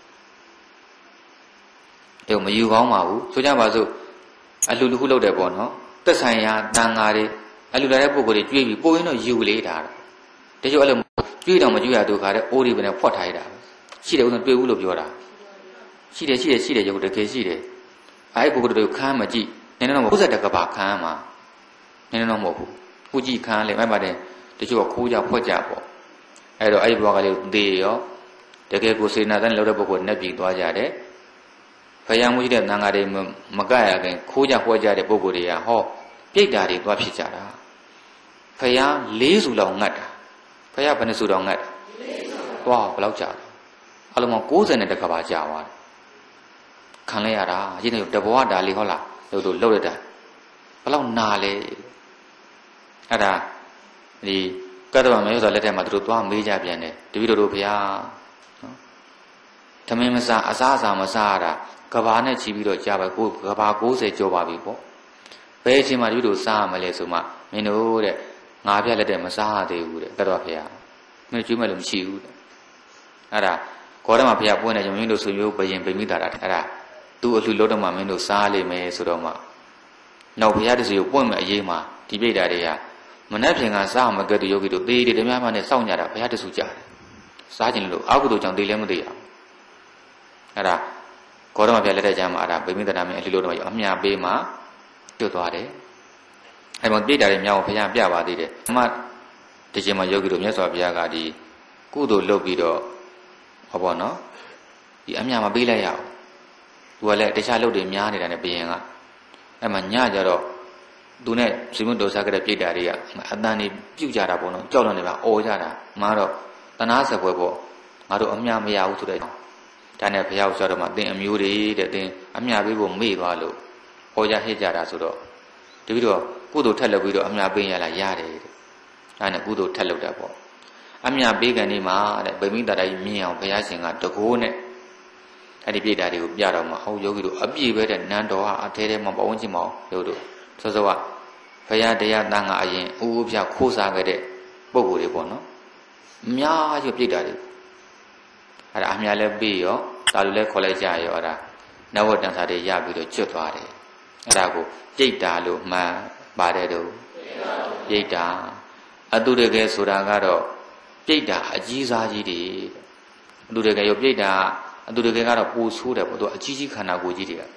ရုပ်မယူကောင်းပါဘူးဆိုကြပါစို့အလှတစ်ခုလောက်တယ်ပေါ့နော်သက်ဆိုင်ရာတန်ဃာတွေအလှလာတဲ့ပုဂ္ဂိုလ်တွေကြွေးပြီးပို့ရင်တော့ယူလေတာတချို့အဲ့လိုကြွေးတော့မကြွေးရတူခါတဲ့အိုးတွေပဲနဲ့ဖွက်ထားရတာရှိတယ်ဦးဆုံးတွေ့ဘူးလို့ပြောတာရှိတယ်ရုပ်တကယ်ရှိတယ်အဲ့ပုဂ္ဂိုလ်တွေကိုခမ်းမကြည့်နည်းနည်းတော့60တကဘာခမ်းမှာနည်းနည်းတော့မဟုတ်ဘူးခုကြည့်ခမ်းလေအဲ့ပါတယ်တချို့ကခိုးကြဖွက်ကြပေါ့အဲ့တော့အဲ့ဒီဘဝကလေးသေရောတကယ်ကိုစေနာတန်းလောက်တဲ့ပုဂ္ဂိုလ်နဲ့ပြည်သွားကြတယ်ဖယားမှုရှိတဲ့သံဃာတွေမကရခင်ခိုးကြဖွက်ကြတဲ့ပုဂ္ဂိုလ်တွေကဟောပြိတ္တာတွေသွားဖြစ်ကြတာဖယား4စုလောက်ငတ်တာဖယားဘယ်နှစုတော့ငတ်တာသွားဘယ်လောက်ကြာလဲအလုံးပေါင်း90တကဘာကြာသွားတယ်ခံလဲရတာရင်းနေတဘဝဒါလေးဟုတ်လားတို့လှုပ်ရတာဘယ်လောက်နာလဲအဲ့ဒါဒီကတ္တဝမေဆိုလက်ထက်မှာတို့သွားမေးကြပြန်တယ်တပည့်တော်တို့ဘုရားနော်သမင်းမစားအစားအစာမစားရတာကဘာနဲ့ချီပြီးတော့ကြာပါကိုကဘာ90ကျော်ပါပြီပေါ့ဘယ်အချိန်မှတပည့်တော်စားရမလဲဆိုမှမင်းတို့တဲ့ငါပြလက်တဲ့မစားရသေးဘူးတဲ့ကတ္တဝဘုရားမင်းကျွေးမဲ့လို့မရှိဘူးတဲ့အဲ့ဒါခေါ်တယ်မှာဘုရားပွင့်နေကြမင်းတို့ဆိုမျိုးဘယင်ဗိမိတာတာအဲ့ဒါသူ့အလှလို့တော့မှမင်းတို့စားလိမ့်မယ်ဆိုတော့မှနောက်ဘုရားတစီကိုပွင့်မဲ့အရေးမှာဒီပြိတ္တာတွေကမနှက်ဖြင်ကစားမကဲ့တူယောဂီတို့သေတယ်တများမှနဲ့စောင့်ကြတာဘုရားတဆူကြတယ်စားခြင်းလို့အာဟုတုကြောင့်သေလည်းမသေးရဘူးအဲ့ဒါခေါ်တော့မှဘုရားလက်ထက်ကျမ်းမှာအဲ့ဒါဗိမိတာမင်းအလှလို့တော့အမြပေးမှကျွတ်သွားတယ်အဲ့မှာပြိတ္တာတွေမြောက်ဘုရားပြပါသေးတယ်အမှတခြင်းမှာယောဂီတို့မြတ်စွာဘုရားကဒီကုသိုလ်လုပ်ပြီးတော့ဟောပေါ့နော်ဒီအမြမပေးလိုက်ရအောင်သူကလည်းတခြားလုပ်တွေများနေတာနဲ့ဘယင်ကအဲ့မှာညကြတော့သူနဲ့ဇိမွတ်တော်စားကြတဲ့ပြိတ္တာတွေကအတန်နေပြုတ်ကြတာပေါ့နော်ကြောက်တော့နေပါအော်ကြတာမှာတော့တနာစပွဲပေါ့ငါတို့အမြမရဘူးဆိုတဲ့ဒါနဲ့ဘုရားဆိုတော့မှသင်အမျိုးတွေတဲ့သင်အမြပေးဖို့မေ့သွားလို့ဟောကြဟစ်ကြတာဆိုတော့တပည့်တော့ကုသိုလ်ထက်လုပ်ပြီးတော့အမြပေးရလားရတယ်တဲ့ဒါနဲ့ကုသိုလ်ထက်လုပ်တာပေါ့အမြပေးကန်ဒီမှာတဲ့ဗိမိတာတိုင်းမြင်အောင်ဘုရားရှင်ကတကိုးနဲ့အဲ့ဒီပြိတ္တာတွေကိုပြတော့မှဟောယောဂီတို့အပြည့်ပဲတဲ့နန်းတော်ဟာအထဲထဲမှာပဝန်းကျင်မှာယောတို့စောစောကဘုရားတရားတန်ခါအရင်ဥဥပြခိုးစားခဲ့တဲ့ပုံကိုယ်တွေပေါ့နော်အများကြီးပြိတ္တာတွေအဲ့ဒါအများလည်းပြီးရောသာလူလည်းခေါ်လိုက်ကြရောအဲ့ဒါနဝတ္တန်စာတွေရပြီးတော့ကျွတ်သွားတယ်အဲ့ဒါကိုပြိတ္တာလို့မှန်ပါတယ်တို့ပြိတ္တာအတုတကယ်ဆိုတာကတော့ပြိတ္တာအကြီးစားကြီးတွေအတုတကယ်ရောပြိတ္တာအတုတကယ်ကတော့ပူဆိုးတယ်ပေါ့သူအကြီးကြီးခန္ဓာကိုယ်ကြီးတွေက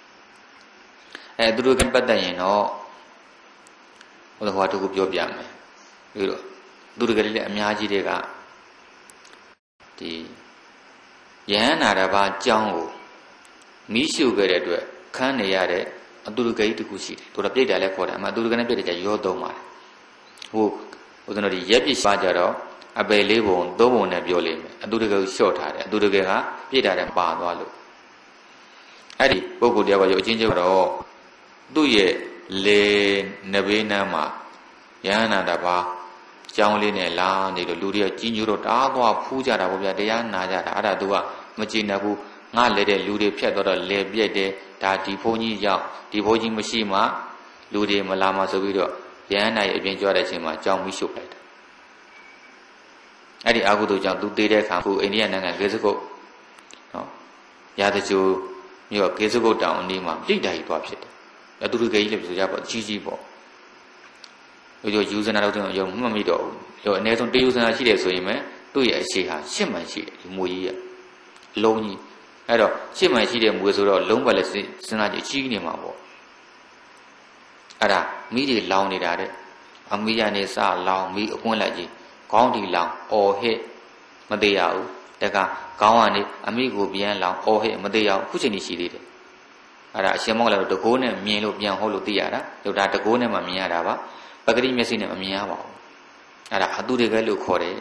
သူတို့ကပတ်သက်ရင်တော့ဟိုတော့ဟောတခုပြောပြမယ်ပြီးတော့သူတို့ကလေးလည်းအများကြီးတွေကဒီယဟန္တာတစ်ပါးအကြောင်းကိုမီးရှို့ခဲ့တဲ့အတွက်ခန်းနေရတဲ့အတုရကကြီးတခုရှိတယ်သူတို့ပြိတ္တာလည်းခေါ်တယ်အမှအတုရကနဲ့ပြိတ္တာကြရောသုံးပါတယ်ဟိုကျွန်တော်ဒီရက်ပြစ်ပါကြတော့အပယ်လေးပုံသုံးပုံနဲ့ပြောလိမ့်မယ်အတုရကကိုလျှော့ထားတယ်အတုရကကပြိတ္တာတဲ့ပါသွားလို့အဲ့ဒီပုဂ္ဂိုလ်တရားကရောအချင်းချင်းတော့သူ့ရဲ့လေနဘေးနားမှာယဟန္တာတစ်ပါးကြောင်းလေးနဲ့လာနေလို့လူတွေကကြီးညိုတော့တားသွားဖူးကြတာပေါ့ဗျာတရားနာကြတာအဲ့ဒါသူကမကြည်နပ်ဘူးငါလဲတဲ့လူတွေဖြတ်တော့လဲပြက်တယ်ဒါဒီဘုန်းကြီးရောက်ဒီဘုန်းကြီးမရှိမှလူတွေမလာမှဆိုပြီးတော့ယဟန္တာရဲ့အပြင်ကြွတဲ့အချိန်မှာကြောင်းမိရှုပ်လိုက်တယ်အဲ့ဒီအာဟုတုကြောင့်သူသေးတဲ့အခါခုအိန္ဒိယနိုင်ငံဂေဇဂုတ်နော်ရာဇဂျိုမြို့ဂေဇဂုတ်တောင်အနီးမှာပြိတ္တာကြီးသွားဖြစ်တယ်အတူတူကြီးလည်းဆိုကြပါကြီးကြီးပေါ့ဒီယူဇနာတော့ရုံမှတ်မိတော့ဘူးအနည်းဆုံးတေယူဇနာရှိတယ်ဆိုရင်မဲ့သူ့ရဲ့အရှိဟာ10မှန်ရှိတယ်ဒီမွေကြီးကလုံးကြီးအဲ့တော့10မှန်ရှိတဲ့မွေဆိုတော့လုံးပဲလည်းစဉ်းစားကြည့်ကြီးနေမှာပေါ့အဲ့ဒါမိတွေလောင်နေတာတဲ့အမိရနေစလောင်မိအကွန်းလိုက်ကြီးခေါင်းဒီလောင်အော်ဟစ်မသေးရဘူးတကခေါင်းကနေအမိကိုပြန်လောင်အော်ဟစ်မသေးရဘူးခုချိန်ကြီးရှိသေးတယ်အဲ့ဒါအရှင်မောကလည်းတကိုးနဲ့မြင်လို့ပြန်ဟုတ်လို့သိရတာဒါတကိုးနဲ့မှမြင်ရတာပါပဂတိမျက်စိနဲ့မမြင်ရပါဘူးအဲ့ဒါအတုတွေကလို့ခေါ်တယ်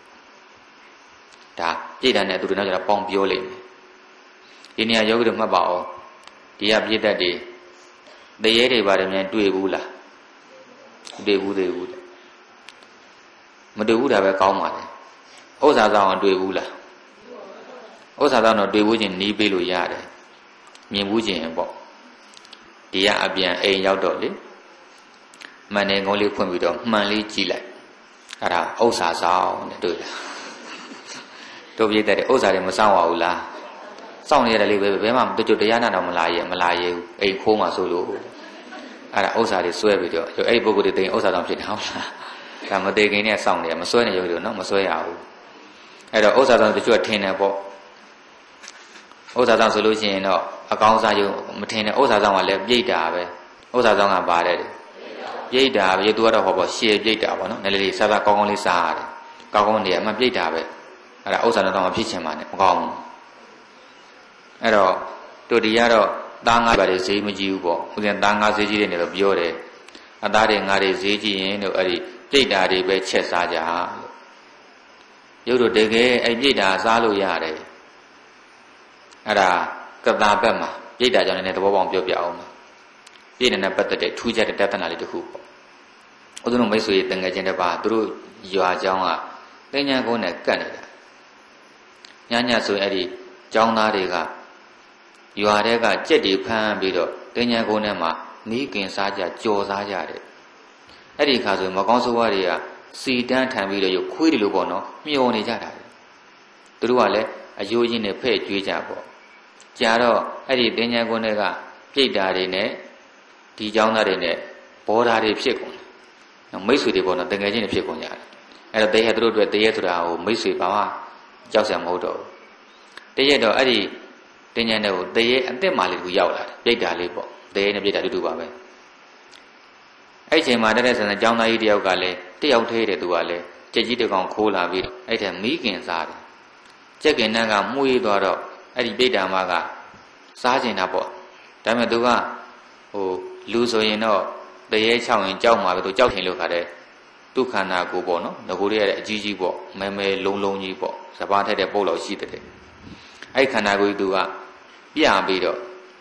ဒါပြိတ္တာနဲ့အတုတွေနောက်ကျတော့ပေါင်းပြောလိမ့်မယ်ဒီနေရာယောဂီတို့မှတ်ပါအောင်ဒီကပြိတ္တတွေတရေတွေပါတယ်မြန်တွေ့ဘူးလားတွေ့ဘူးသေးဘူးမတွေ့ဘူးဒါပဲကောင်းပါလေဥစ္စာဆောင်တွေ့ဘူးလားဥစ္စာဆောင်တော့တွေ့ဘူးချင်းနီးပေးလို့ရတယ်မြင်ဘူးချင်းပေါ့ဒီကအပြန်အိမ်ရောက်တော့လေမှန်တယ်ငုံလေးဖွင့်ပြီးတော့မှန်လေးကြည့်လိုက်အဲ့ဒါဥစ္စာဆောင်တဲ့တွေ့လားတို့ပြည့်တဲ့ဥစ္စာတွေမဆောင်ရဘူးလားစောင့်နေရတယ်လေဘယ်မှတို့တို့တရားနာတော့မလာရဲ့ဘူးအိမ်ခိုးမှဆိုလို့အဲ့ဒါဥစ္စာတွေဆွဲပြီးတော့အဲ့ဒီပုဂ္ဂိုလ်တွေတင်ဥစ္စာဆောင်ဖြစ်တယ်ဟုတ်လားဒါမသေးခင်နဲ့စောင့်နေရမဆွဲနေရုပ်လို့နော်မဆွဲရဘူးအဲ့တော့ဥစ္စာဆောင်တချို့ထင်တယ်ပေါ့ဥစ္စာဆောင်ဆိုလို့ရှိရင်တော့အကောင်းစားရုံမထင်တဲ့ဥစ္စာဆောင်ကလည်းပြိတ္တာပဲဥစ္စာဆောင်ကပါတယ်ပြိတ္တာပဲသူကတော့ဟောပေါ့ရှည်ပြိတ္တာပေါ့နော်နည်းလေးစားကောင်းကောင်းလေးစားရတယ်ကောင်းကောင်းနေအမှပြိတ္တာပဲအဲ့ဒါဥစ္စာတော့မဖြစ်ချင်ပါနဲ့မကောင်းဘူးအဲ့တော့တို့ဒီကတော့သားငါးပါးတွေဈေးမကြည့်ဘူးပေါ့ဥစဉ်သားငါးဈေးကြီးတယ်လို့ပြောတယ်အသားတွေငါးတွေဈေးကြည့်ရင်တို့အဲ့ဒီပြိတ္တာတွေပဲချက်စားကြလို့ရုပ်တို့တကယ်အဲ့ပြိတ္တာစားလို့ရတယ်အဲ့ဒါကတာဘက်မှာပြိတ္တာကြောင့်လည်းသဘောပေါက်ပြောပြအောင်ပြိတ္တာနဲ့ပတ်သက်တဲ့ထူးခြားတဲ့တသနာလေးတစ်ခုပေါ့ဥဒ္ဓနမိတ်ဆွေတန်ငယ်ချင်းတစ်ပါးသူတို့ရွာเจ้าကတင်ညာကုန်းနဲ့ကတ်နေတာညဆိုရင်အဲ့ဒီเจ้าသားတွေကရွာထဲကကြက်တွေဖမ်းပြီးတော့တင်ညာကုန်းထဲမှာနီးကင်စားကြကြော်စားကြတယ်အဲ့ဒီခါဆိုမကောင်းဆိုးဝါးတွေကစီတန်းထန်ပြီးတော့ခွေးတွေလိုပေါ့နော်မျောနေကြတာသူတို့ကလည်းအယိုးချင်းနဲ့ဖဲ့ကြွေးကြပေါ့ကြာတော့အဲ့ဒီတင်ညာကုန်းတွေကပြိတ္တာတွေနဲ့ဒီเจ้าသားတွေနဲ့ဘောဓာတွေဖြစ်ကုန်တယ်မိတ်ဆွေတွေပေါ့နော်တကယ်ချင်းတွေဖြစ်ကုန်ကြတယ်အဲ့တော့တရက်သူတို့အတွက်တရက်ဆိုတာဟိုမိတ်ဆွေပါမှကြောက်စရာမဟုတ်တော့ဘူးတရက်တော့အဲ့ဒီတင်ညာတွေကိုတရက်အသက်မှလေးကိုရောက်လာတယ်ပြိတ္တာလေးပေါ့တရက်နဲ့ပြိတ္တာတူတူပါပဲအဲ့ချိန်မှာတဲ့ဆန်ကျောင်းသားကြီးတယောက်ကလည်းတယောက်သေးတယ်သူကလည်းကြက်ကြီးတစ်ကောင်ခိုးလာပြီးအဲ့ထဲမီးကင်စားတယ်ကြက်ကင်နှံကမှုေးသွားတော့အဲ့ဒီပြိတ္တာမကစားကျင်တာပေါ့ဒါပေမဲ့သူကဟိုလူဆိုရင်တော့တရေချောင်းရင်ကြောက်မှာပဲသူကြောက်ထင်လို့ခါတဲ့ဒုက္ခနာကိုပေါ့နော်ငကိုရရဲ့အကြီးကြီးပေါ့မဲမဲလုံးလုံးကြီးပေါ့စပါးထက်တဲ့ပုတ်လောက်ရှိတဲ့အဲ့ခန္ဓာကိုယ်သူကပြပြီးတော့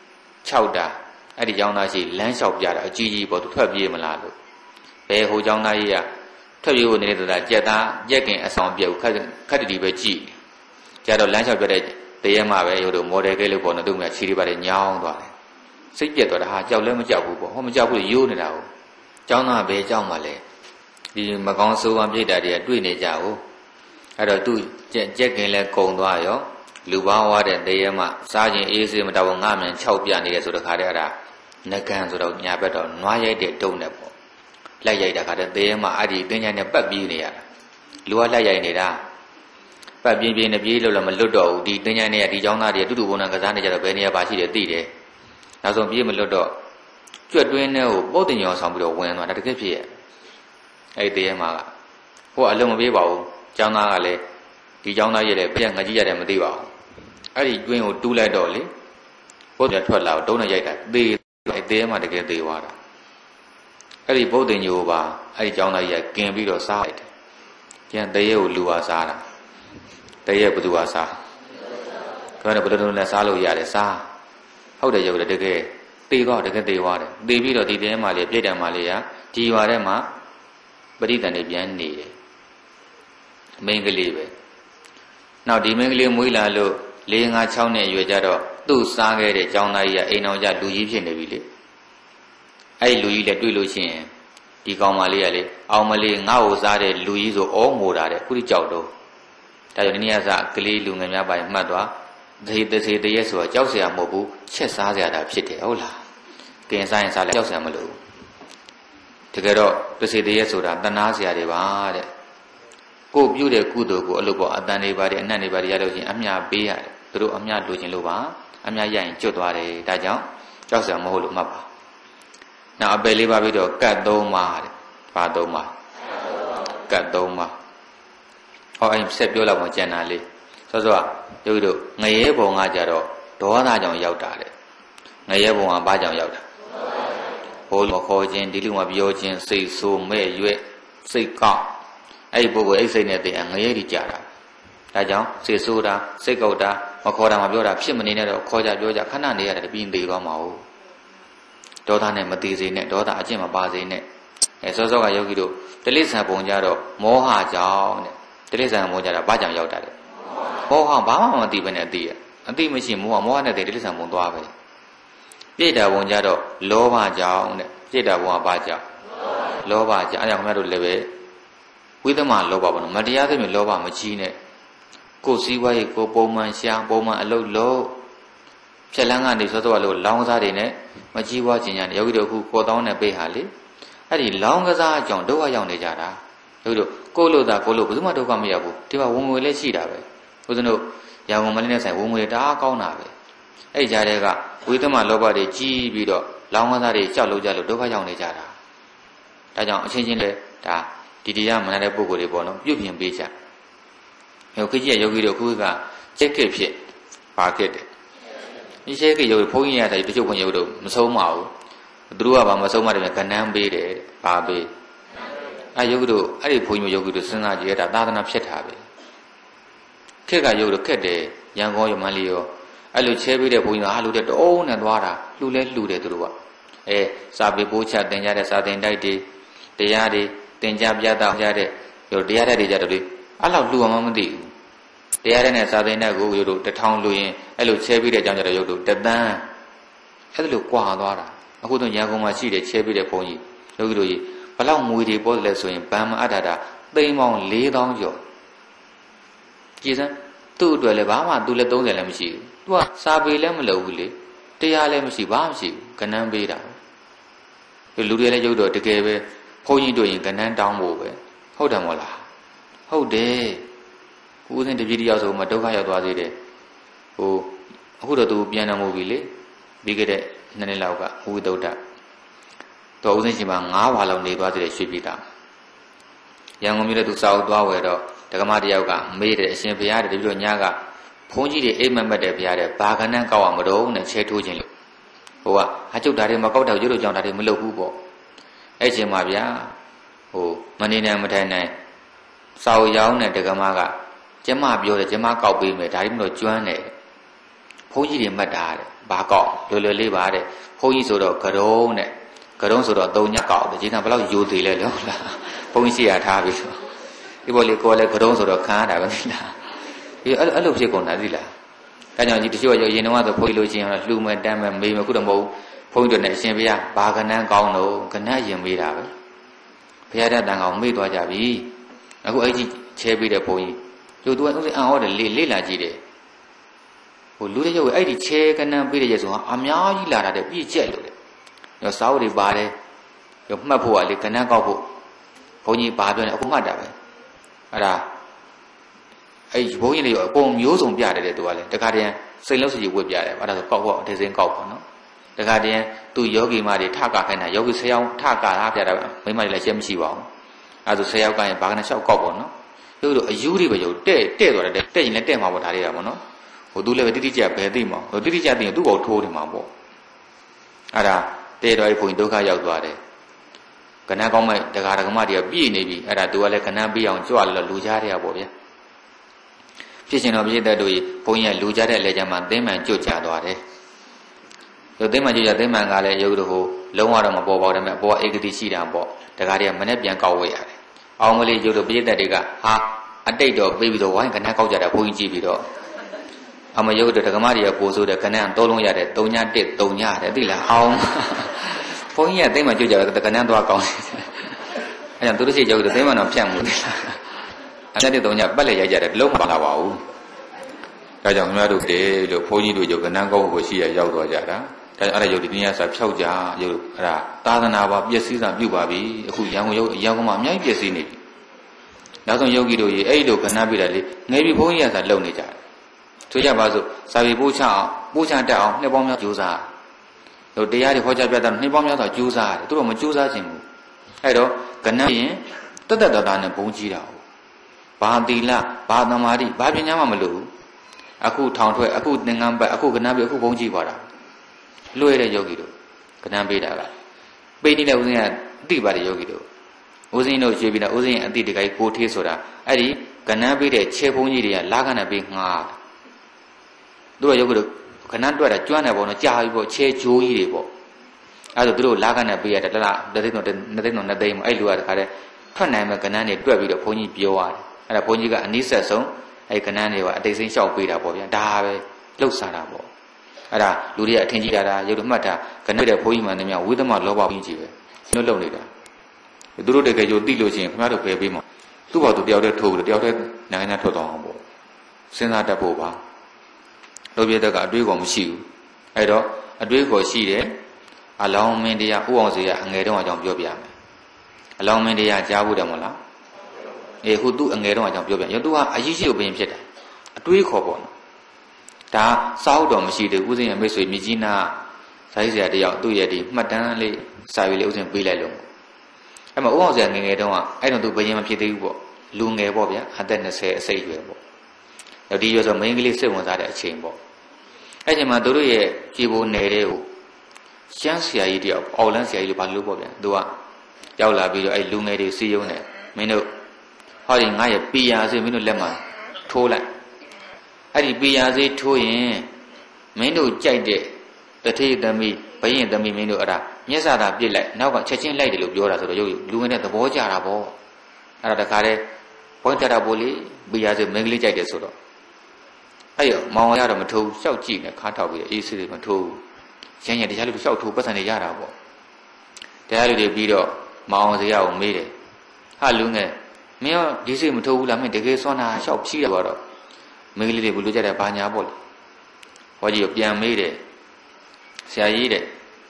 6တာအဲ့ဒီကျောင်းသားရှိလမ်းလျှောက်ပြတာအကြီးကြီးပေါ့သူထွက်ပြေးမလားလို့ဘယ်ဟိုကျောင်းသားကြီးကထွက်ပြေးဖို့နေတဲ့သူကကြက်သားကြက်ကင်အဆောင်ပြုတ်ခက်တီပဲကြည့်ကြတော့လမ်းလျှောက်ပြတဲ့တရေမှပဲဟိုတို့မော်ဒယ်ကလေးပေါ့နော်သူကခြေတွေပါတယ်ညောင်းသွားတယ်စိတ်ပြက်သွားတာဟာကြောက်လည်းမကြောက်ဘူးပေါ့ဟောမကြောက်ဘူးရိုးနေတာကိုကျောင်းသားဘယ်ကျောင်းမှလဲဒီမကောင်းဆိုးဝါးပြိတ္တာတွေကတွေ့နေကြဘူးအဲ့တော့သူကြက်ကင်လဲကုံသွားရောလူဘာဝတဲ့တရေမှစားခြင်းအေးစေးမတော်ဘူးငါမြန်6ပြနေတယ်ဆိုတော့ခါတဲ့အဲ့ဒါနကန်ဆိုတော့ညာဘက်တော့နွားရိုက်တဲ့တုံးနဲ့ပေါ့လိုက်ရိုက်တာခါတဲ့တရေမှအဲ့ဒီတင်းချိုင်းနဲ့ပတ်ပြေးနေရတာလူကလိုက်ရိုက်နေတာပတ်ပြေးပြေးနဲ့ပြေးလို့လည်းမလွတ်တော့ဘူးဒီတင်းချိုင်းတွေကဒီเจ้าသားတွေတူတူဘုံနဲ့ကစားနေကြတော့ဘယ်နေရာပါရှိတယ်သိတယ်နောက်ဆုံးပြေးမလွတ်တော့ကြွက်တွင်းနဲ့ကိုပုတ်တင်ရောဆောင်ပြီးတော့ဝင်သွားတာတကယ်ဖြစ်ရဲ့အဲ့ဒီတရေမှကဟိုအလုံးမပြေးပါဘူးเจ้าသားကလည်းဒီเจ้าသားရဲ့လည်းပြက်ငကြီးရတယ်မသိပါဘူးအဲ့ဒီတွင်းကိုတူးလိုက်တော့လေပုတ်တယ်ထွက်လာတော့တုံးနဲ့ရိုက်တာသေအဲ့တရေမှတကယ်သေသွားတာအဲ့ဒီပုတ်တင်ညိုပါအဲ့ဒီเจ้าသားကြီးကกินပြီးတော့စားလိုက်တယ်ကျန်တရေကိုလူဟာစားတာတရေဘသူဟာစားခေါင်းနဲ့ဘယ်လိုလဲစားလို့ရတယ်စားဟုတ်တယ်ရုပ်တယ်တကယ်သေသွားတကယ်သေသွားတယ်သေပြီးတော့ဒီတဲမှာလေပြိတ္တံမှာလေကဒီရွာထဲမှာပရိသန်တွေပြန်နေတယ်မိန်းကလေးပဲနောက်ဒီမိန်းကလေးမွေးလာလို့4 5 6နှစ်အရွယ်ကြတော့သူ့စားခဲ့တဲ့ကျောင်းသားကြီးကအိမ်တော်ကြလူကြီးဖြစ်နေပြီလေအဲ့ဒီလူကြီးလည်းတွေ့လို့ရှိရင်ဒီကောင်မလေးကလေအောင်မလေးငါ့ကိုစားတဲ့လူကြီးဆိုဩငိုတာတဲ့ခုထိကြောက်တော့ဒါကြောင့်ဒီနေ့ကစားကလေးလူငယ်များပိုင်းမှတ်သွားသေတရေဆိုတော့ကြောက်เสียမဟုတ်ဘူးချက်စားเสียတာဖြစ်တယ်ဟုတ်လားကင်စားရင်စားလိုက်ကြောက်เสียမလို့တကယ်တော့သေတရေဆိုတာတနာเสียတွေပါတဲ့ကိုပြုတဲ့ကုသိုလ်ကိုအလုပ်ပေါ်အတန်တွေပါတယ်အနတ်တွေပါတယ်ရလို့ချင်းအမြပေးရတယ်သူတို့အမြလိုချင်လို့ပါအမြရရင်ကျွတ်သွားတယ်ဒါကြောင့်ကြောက်เสียမဟုတ်လို့မှတ်ပါနောက်အပယ်လေးပါပြီးတော့ကတ်3ပါတဲ့ဘာ3ပါကတ်3ပါဟောအဲ့ဆက်ပြောလောက်မှကျန်တာလေးစောစောကတို့ငရဲဘုံကကြတော့ဒေါသကြောင့်ရောက်တာတဲ့ငရဲဘုံကဘာကြောင့်ရောက်တာဘိုးမခေါ်ခြင်းဒီလူမပြောခြင်းစိတ်ဆိုးမဲ့ရွက်စိတ်ကောက်အဲ့ဒီပုဂ္ဂိုလ်အဲ့စိတ်နဲ့တည်းငရဲကြီးကြတာဒါကြောင့်စိတ်ဆိုးတာစိတ်ကောက်တာမခေါ်တာမပြောတာဖြစ်မနေနဲ့တော့ခေါ်ကြပြောကြခဏနေရတယ်ပြီးရင်သေသွားမှာဟုတ်ဒေါသနဲ့မသေးစေနဲ့ဒေါသအကျင့်မပါစေနဲ့အဲစောစောကယောဂီတို့တိရစ္ဆာန်ပုံကြတော့မောဟကြောင့်တဲ့တိရစ္ဆာန်ပုံကြတာဘာကြောင့်ရောက်တာလဲမောဟဘာမှမသိဘဲနဲ့အသိမရှိမောဟနဲ့တိရစ္ဆာန်ပုံသွားပဲပြိတ္တာပုံကြတော့လောဘကြောင့်တဲ့ပြိတ္တာပုံကဘာကြောင့်လောဘကြအဲ့ဒါခင်ဗျားတို့လည်းပဲဝိသမလောဘပေါ့နော်မတရားသဖြင့်လောဘမကြီးနဲ့ကိုယ်စည်းဝါးရေးကိုပုံမှန်ရှာပုံမှန်အလုပ်လုပ်ဖြက်လန်းကနေစောစောလို့လောင်းကစားတွေနဲ့မကြီးပွားခြင်းညာယောဂီတို့အခုကိုတောင်းနဲ့ပေးဟာလေအဲ့ဒီလောင်းကစားအကြောင်းဒုက္ခရောက်နေကြတာယောဂီတို့ကိုလို့သာကိုလို့ဘယ်သူမှဒုက္ခမရောက်ဘူးဒီမှာဝင်ငွေလည်းရှိတာပဲဦးဇင်းတို့ရောင်ကုန်မလေးနဲ့ဆိုင်ဝင်ငွေတအားကောင်းတာပဲအဲ့ကြားတဲ့ကဝိသမလောဘတွေကြီးပြီးတော့လောင်းကစားတွေကြောက်လို့ကြလို့ဒုက္ခရောက်နေကြတာဒါကြောင့်အချင်းချင်းလည်းဒါဒီတရားမနာတဲ့ပုဂ္ဂိုလ်တွေပေါ့နော်ပြုပြင်ပေးကြယောဂီကြီးယောဂီတို့ခုကစိတ်ကိဖြစ်ပါခဲ့တယ်ဒီစိတ်ကိယောဂီဘုန်းကြီးရတယ်တချို့ဘုန်းကြီးတို့မဆုံးမအောင်သူတို့ကဘာမဆုံးမတယ်ကဏ္ဍန်းပေးတယ်ဘာပေးယောဂီတို့အဲ့ဒီဘုန်းကြီးယောဂီတို့စဉ်းစားကြည့်ရတာသာသနာဖြစ်တာပဲခက်ကယောဂီတို့ခက်တယ်ရန်ကုန်ရမလေးရောအဲ့လိုချဲပေးတဲ့ဘုန်းကြီးကလူတဲ့တုံးနဲ့သွားတာလှူလဲလှူတယ်သူတို့ကစာပေပိုးချတင်ကြတဲ့စာသင်တိုက်တွေတရားတွေတင်ကြပြတာကြတဲ့ရောတရားတွေကြတယ်လေအဲ့လောက်လှူအောင်မသိဘူးတရားတဲ့နဲ့စာသင်တိုက်ကိုယောဂီတို့1000လှူရင်အဲ့လိုချဲပေးတဲ့အကြောင်းကြတော့ယောဂီတို့တန်းအဲ့လိုကွာသွားတာအခုတော့ရန်ကုန်မှာရှိတယ်ချဲပေးတဲ့ဘုန်းကြီးယောဂီတို့ကြီးဘလောက်ငွေတွေပေါ်တယ်လဲဆိုရင်ဗန်မအပ်တာသိန်းပေါင်း4000ကျော်ကြည်စမ်းသူ့အတွက်လည်းဘာမှသူလည်း30လည်းမရှိဘူးသူကစာပေလည်းမလုပ်ဘူးလေတရားလည်းမရှိဘာမှမရှိဘူးကဏ္ဍပေးတာလူတွေလည်းရုပ်တော့တကယ်ပဲဘုန်းကြီးတို့ရင်ကဏ္ဍတောင်းဖို့ပဲဟုတ်တယ်မဟုတ်လားဟုတ်တယ်ဦးစင်းတပည့်တယောက်ဆိုမှဒုက္ခရောက်သွားသေးတယ်အခုတော့သူပြန်တော်မူပြီလေပြီးခဲ့တဲ့2နှစ်လောက်ကဝိသုဒ္ဓတော်ဦးစင်းရှင်မှာ9ဘာလောက်နေသွားသေးတယ်ရွှေပြည်သားရန်ကုန်မြို့တဲ့သူစာအုပ်သွားဝယ်တော့ဒကမတယောက်ကမေးတယ်အရှင်ဘုရားတဲ့တပည့်တော်ညကဘုန်းကြီးတွေအိမ်မက်မက်တယ်ဘုရားတဲ့ဘာကဏ္ဍကောက်အောင်မတော်နဲ့ချဲထိုးခြင်းလို့အကျုပ်ဓာတ်တွေမကောက်တော့ရွတ်လို့ကြောင့်ဓာတ်တွေမလုပ်ဘူးပေါ့အဲ့ချိန်မှာဗျာမနေနိုင်မထိုင်နိုင်စာအုပ်ရောင်းတဲ့ဒကမကကျမပြောတယ်ကျမကောက်ပေးမယ်ဒါတွေမလို့ကျွမ်းတယ်ဘုန်းကြီးတွေမှတ်တာတဲ့ဘာကောက်လွယ်လွယ်လေးပါတဲ့ဘုန်းကြီးဆိုတော့ကရုံးတဲ့ကရုံးဆိုတော့3ညကောက်တယ်ဒီကဘယ်လောက်ယိုသေးလဲလို့လားဘုန်းကြီးရှိရထားပြီဆိုဒီပေါ်လေကိုယ်လည်းကရုံးဆိုတော့ခံရတာပဲလားဒီအဲ့လိုဖြစ်ကုန်တာသိလားဒါကြောင့်ဒီတချို့ရောရင်တော့ဆိုဘုန်းကြီးလိုချင်အောင်လှူမယ်တမ်းမယ်မေးမယ်ခုတော့မဟုတ်ဘုန်းကြီးတို့နဲ့အရှင်ဘုရားဘာကဏ္ဍကောင်းတော့ကဏ္ဍရင်မေးတာပဲဘုရားတန်ကောင်မေ့သွားကြပြီအခုအဲ့ကြီးချဲပေးတဲ့ဘုန်းကြီးသူကဥစဉ်အံ့ဩတယ်လေ့လာကြည့်တယ်လူတွေရောအဲ့ဒီချဲကဏ္ဍပေးတဲ့ရဆိုအများကြီးလာတာတဲ့ပြည့်ကျက်လို့လေရောစာအုပ်တွေပါတယ်ရောမှတ်ဖို့ကလေကဏ္ဍကောက်ဖို့ဘုန်းကြီးဘာပြောလဲအခုမှတ်တာပဲအဲ့ဒါအဲ့ဘုန်းကြီးတွေရောအပုံမျိုးစုံပြတယ်တဲ့သူကလေတခါတည်းစိတ်လုံးစိတ်ကြီးဝတ်ပြတယ်အဲ့ဒါဆိုကောက်ဖို့အသေးစိမ်ကောက်ပါနော်တခါတည်းသူယောဂီမတွေထကခိုင်းတာယောဂီ10ယောက်ထကထားပြတာမိမတွေလည်းရှင်းမရှိပါဘူးအဲ့ဒါဆို10ယောက်ကရင်ဘာကနဲ့လျှောက်ကောက်ပေါ့နော်ယောဂီတို့အယူတွေပဲယောတဲ့သွားတယ်တဲ့ရင်လည်းတဲ့မှာပေါ့ဒါတွေကပေါ့နော်သူလည်းပဲတိတိကျဘယ်သိမှာတိတိကျသိရင်သူ့ဘောထိုးနေမှာပေါ့အဲ့ဒါတဲ့တော်ကြီးဘုန်းကြီးဒုက္ခရောက်သွားတယ်ကဏ္ဍကောင်းမဲ့ဒကာဒကမတွေကပြည့်နေပြီအဲ့ဒါသူကလည်းကဏ္ဍပြည့်အောင်ကြွလို့လူကြားတွေကပေါ့ဗျာဖြစ်ရှင်တော်ပြည့်တဲ့တို့ဘုန်းကြီးကလူကြားတဲ့လေကျမ်းမှာသင်းမှန်ကြွကြသွားတယ်ရုပ်သိမ်းမှကြွကြသိမ်းမှန်ကလည်းရုပ်တို့လုံးဝတော့မပေါ်ပါဘူးဒါပေမဲ့အပေါ်ဧကတိရှိတာပေါ့ဒကာတွေကမနဲ့ပြန်ကောက်ဝေးရတယ်အောင်ကလေးရုပ်တို့ပြည့်တဲ့တွေကဟာအတိတ်တော့ပြေးပြီးတော့ဝိုင်းကဏ္ဍကောက်ကြတာဘုန်းကြီးကြည့်ပြီးတော့အမရုပ်တို့ဒကမတွေကပို့ဆိုတဲ့ကဏ္ဍ3လုံးရတယ်3ည1 3ညရတယ်သိလားအောင်ဘုန်းကြီးကသိမ်းမှကြွကြတယ်ကဏ္ဍသွားကောင်းတယ်အဲ့ဒါသူတို့ရှိရုပ်တို့သိမ်းမှတော့ဖြတ်မှုသိလားအတက်3ညပတ်လက်ရိုက်ကြတယ်လုံးမပါလာပါဘူးဒါကြောင့်ခင်ဗျားတို့တေလို့ဘုန်းကြီးတို့ရုပ်ကဏ္ဍကောက်ဖို့ရှိရရောက်သွားကြတာဒါကြောင့်အဲ့ဒါရုပ်ဒီနေ့စာဖြောက်ကြရုပ်အဲ့ဒါသာသနာပါပျက်စီးစာပြုပါပြီအခုရန်ကုန်ရုပ်ရန်ကုန်မှာအများကြီးပျက်စီးနေပြီနောက်ဆုံးယောဂီတို့ကြီးအဲ့လိုကဏ္ဍပြတယ်လေငယ်ပြီးဘုန်းကြီးကစာလုံနေကြတယ်ဆိုကြပါစို့စာပေပို့ချအောင်ပို့ချတတ်အောင်နှစ်ပေါင်းများကြိုးစားတို့တရားတွေဟောကြားပြတာနှစ်ပေါင်းများစွာကြိုးစားရတယ်သူတို့မကြိုးစားခြင်းဘူးအဲ့တော့ကဏ္ဍရင်တတ်တတ်တာနဲ့ဘုံကြီးတာဘာသီလဘာသမာဓိဘာပညာမှမလိုဘူးအခုထောင်ထွက်အခုသင်္ကန်းပတ်အခုကဏ္ဍပြအခုဘုံကြီးပါတာလွှဲတဲ့ယောဂီတို့ကဏ္ဍပေးတာကပိဋိတဲ့ဦးဇင်းကသိပါတယ်ယောဂီတို့ဦးဇင်းတို့ရွှေပြည်တာဦးဇင်းအတိတကယ်ကိုထေးဆိုတာအဲ့ဒီကဏ္ဍပေးတဲ့ခြေဘုံကြီးတွေကလာခဏပေးငှားသူကယောဂီတို့ကဏ္ဍတွက်တာကျွမ်းတယ်ပေါ့နော်ကြာပြီပေါ့ခြေဂျိုးကြီးတွေပေါ့အဲ့ဒါသူတို့လာခဏပေးရတယ်တလားတစ်သိန်းတော့နှစ်သိန်းတော့နှစ်သိန်းအဲ့လူကတခါတည်းထွက်နိုင်မဲ့ကဏ္ဍတွေတွက်ပြီးတော့ဘုန်းကြီးပြောရတယ်အဲ့ဒါဘုန်းကြီးကအနည်းဆက်ဆုံးအဲ့ကဏ္ဍတွေကအတိတ်စိမ့်လျှောက်ပေးတာပေါ့ဗျာဒါပဲလှုပ်ရှားတာပေါ့အဲ့ဒါလူတွေကအထင်ကြီးတာရုပ်တို့မှတ်တာကဏ္ဍတဲ့ဘုန်းကြီးမှလည်းမြဝိသမလောဘဘုန်းကြီးပဲနှုတ်လုံနေတာသူတို့တကယ်ကြိုသိလို့ရှိရင်ခင်ဗျားတို့ဖယ်ပေးမှာသူ့ဘာသူတယောက်တည်းထိုးပြီးတယောက်တည်းနိုင်ငံသားထွက်သွားအောင်ပေါ့စဉ်းစားတတ်ဖို့ပါလောဘတကအတွေးခေါ်မရှိဘူးအဲ့တော့အတွေးခေါ်ရှိတယ်အလောင်းမင်းတရားဥအောင်စေရအငယ်တုန်းအကြောင်းပြောပြမယ်အလောင်းမင်းတရားကြားဘူးတယ်မဟုတ်လားခုသူ့အငယ်တုန်းအကြောင်းပြောပြရင်သူကအရေးရှိလို့ဘယင်ဖြစ်တယ်အတွေးခေါ်ပေါ့နော်ဒါစာအုပ်တော်မရှိသေးဦးစင်းရဲ့မိတ်ဆွေမြကြီးနာဇာတိဆရာတယောက်သူ့ရဲ့ဒီမှတ်တမ်းလေးစာပေလေးဦးစင်းပေးလိုက်လို့အဲ့မှာဥအောင်ဆရာငယ်တုန်းကအဲ့တော့သူဘယင်မဖြစ်သေးဘူးပေါ့လူငယ်ပေါ့ဗျာအသက်20အစိတ်ရွယ်ပေါ့နောက်ဒီရွယ်ဆိုမိန်းကလေးစိတ်ဝင်စားတဲ့အချိန်ပေါ့အဲ့ချိန်မှာသူတို့ရဲ့ခြေဘိုးနယ်တဲ့ကိုရှမ်းဆရာကြီးတယောက်အော်လန်းဆရာကြီးလိုဘာလို့ပေါ့ဗျာသူကရောက်လာပြီးတော့အဲ့လူငယ်တွေစီးရုံးတယ်မင်းတို့ဟောဒီငါရဲ့ပီယာစေမင်းတို့လက်မှာထိုးလိုက်အဲ့ဒီပီယာစေထိုးရင်မင်းတို့ကြိုက်တဲ့တထေးသမီးဘယင်သမီးမင်းတို့အဲ့ဒါမျက်စာသာပြစ်လိုက်နောက်ကချက်ချင်းလိုက်တယ်လို့ပြောတာဆိုတော့ရုပ်လူငယ်တဲ့သဘောကျတာပေါ့အဲ့ဒါတခါတည်းဘွန်းတတာပို့လေပီယာစေမင်းကလေးကြိုက်တယ်ဆိုတော့အဲ့ရောမောင်ရတော့မထိုးရှောက်ကြည့်နေခါထောက်ပြီးအေးစစ်တွေမထိုးရရင်တရားလူတွေရှောက်ထိုးပတ်စံတွေရတာပေါ့တရားလူတွေပြီးတော့မောင်စရာကိုမေးတယ်ဟာလူငယ်မင်းရောဒီစိတ်မထိုးဘူးလားမင်းတကယ်စွမ်းတာရှောက်ဖြီးရပါတော့မိန်းကလေးတွေဘလို့ကြတဲ့ဘာညာပေါ့လေဟောကြီးကိုပြန်မေးတယ်ဆရာကြီးတဲ့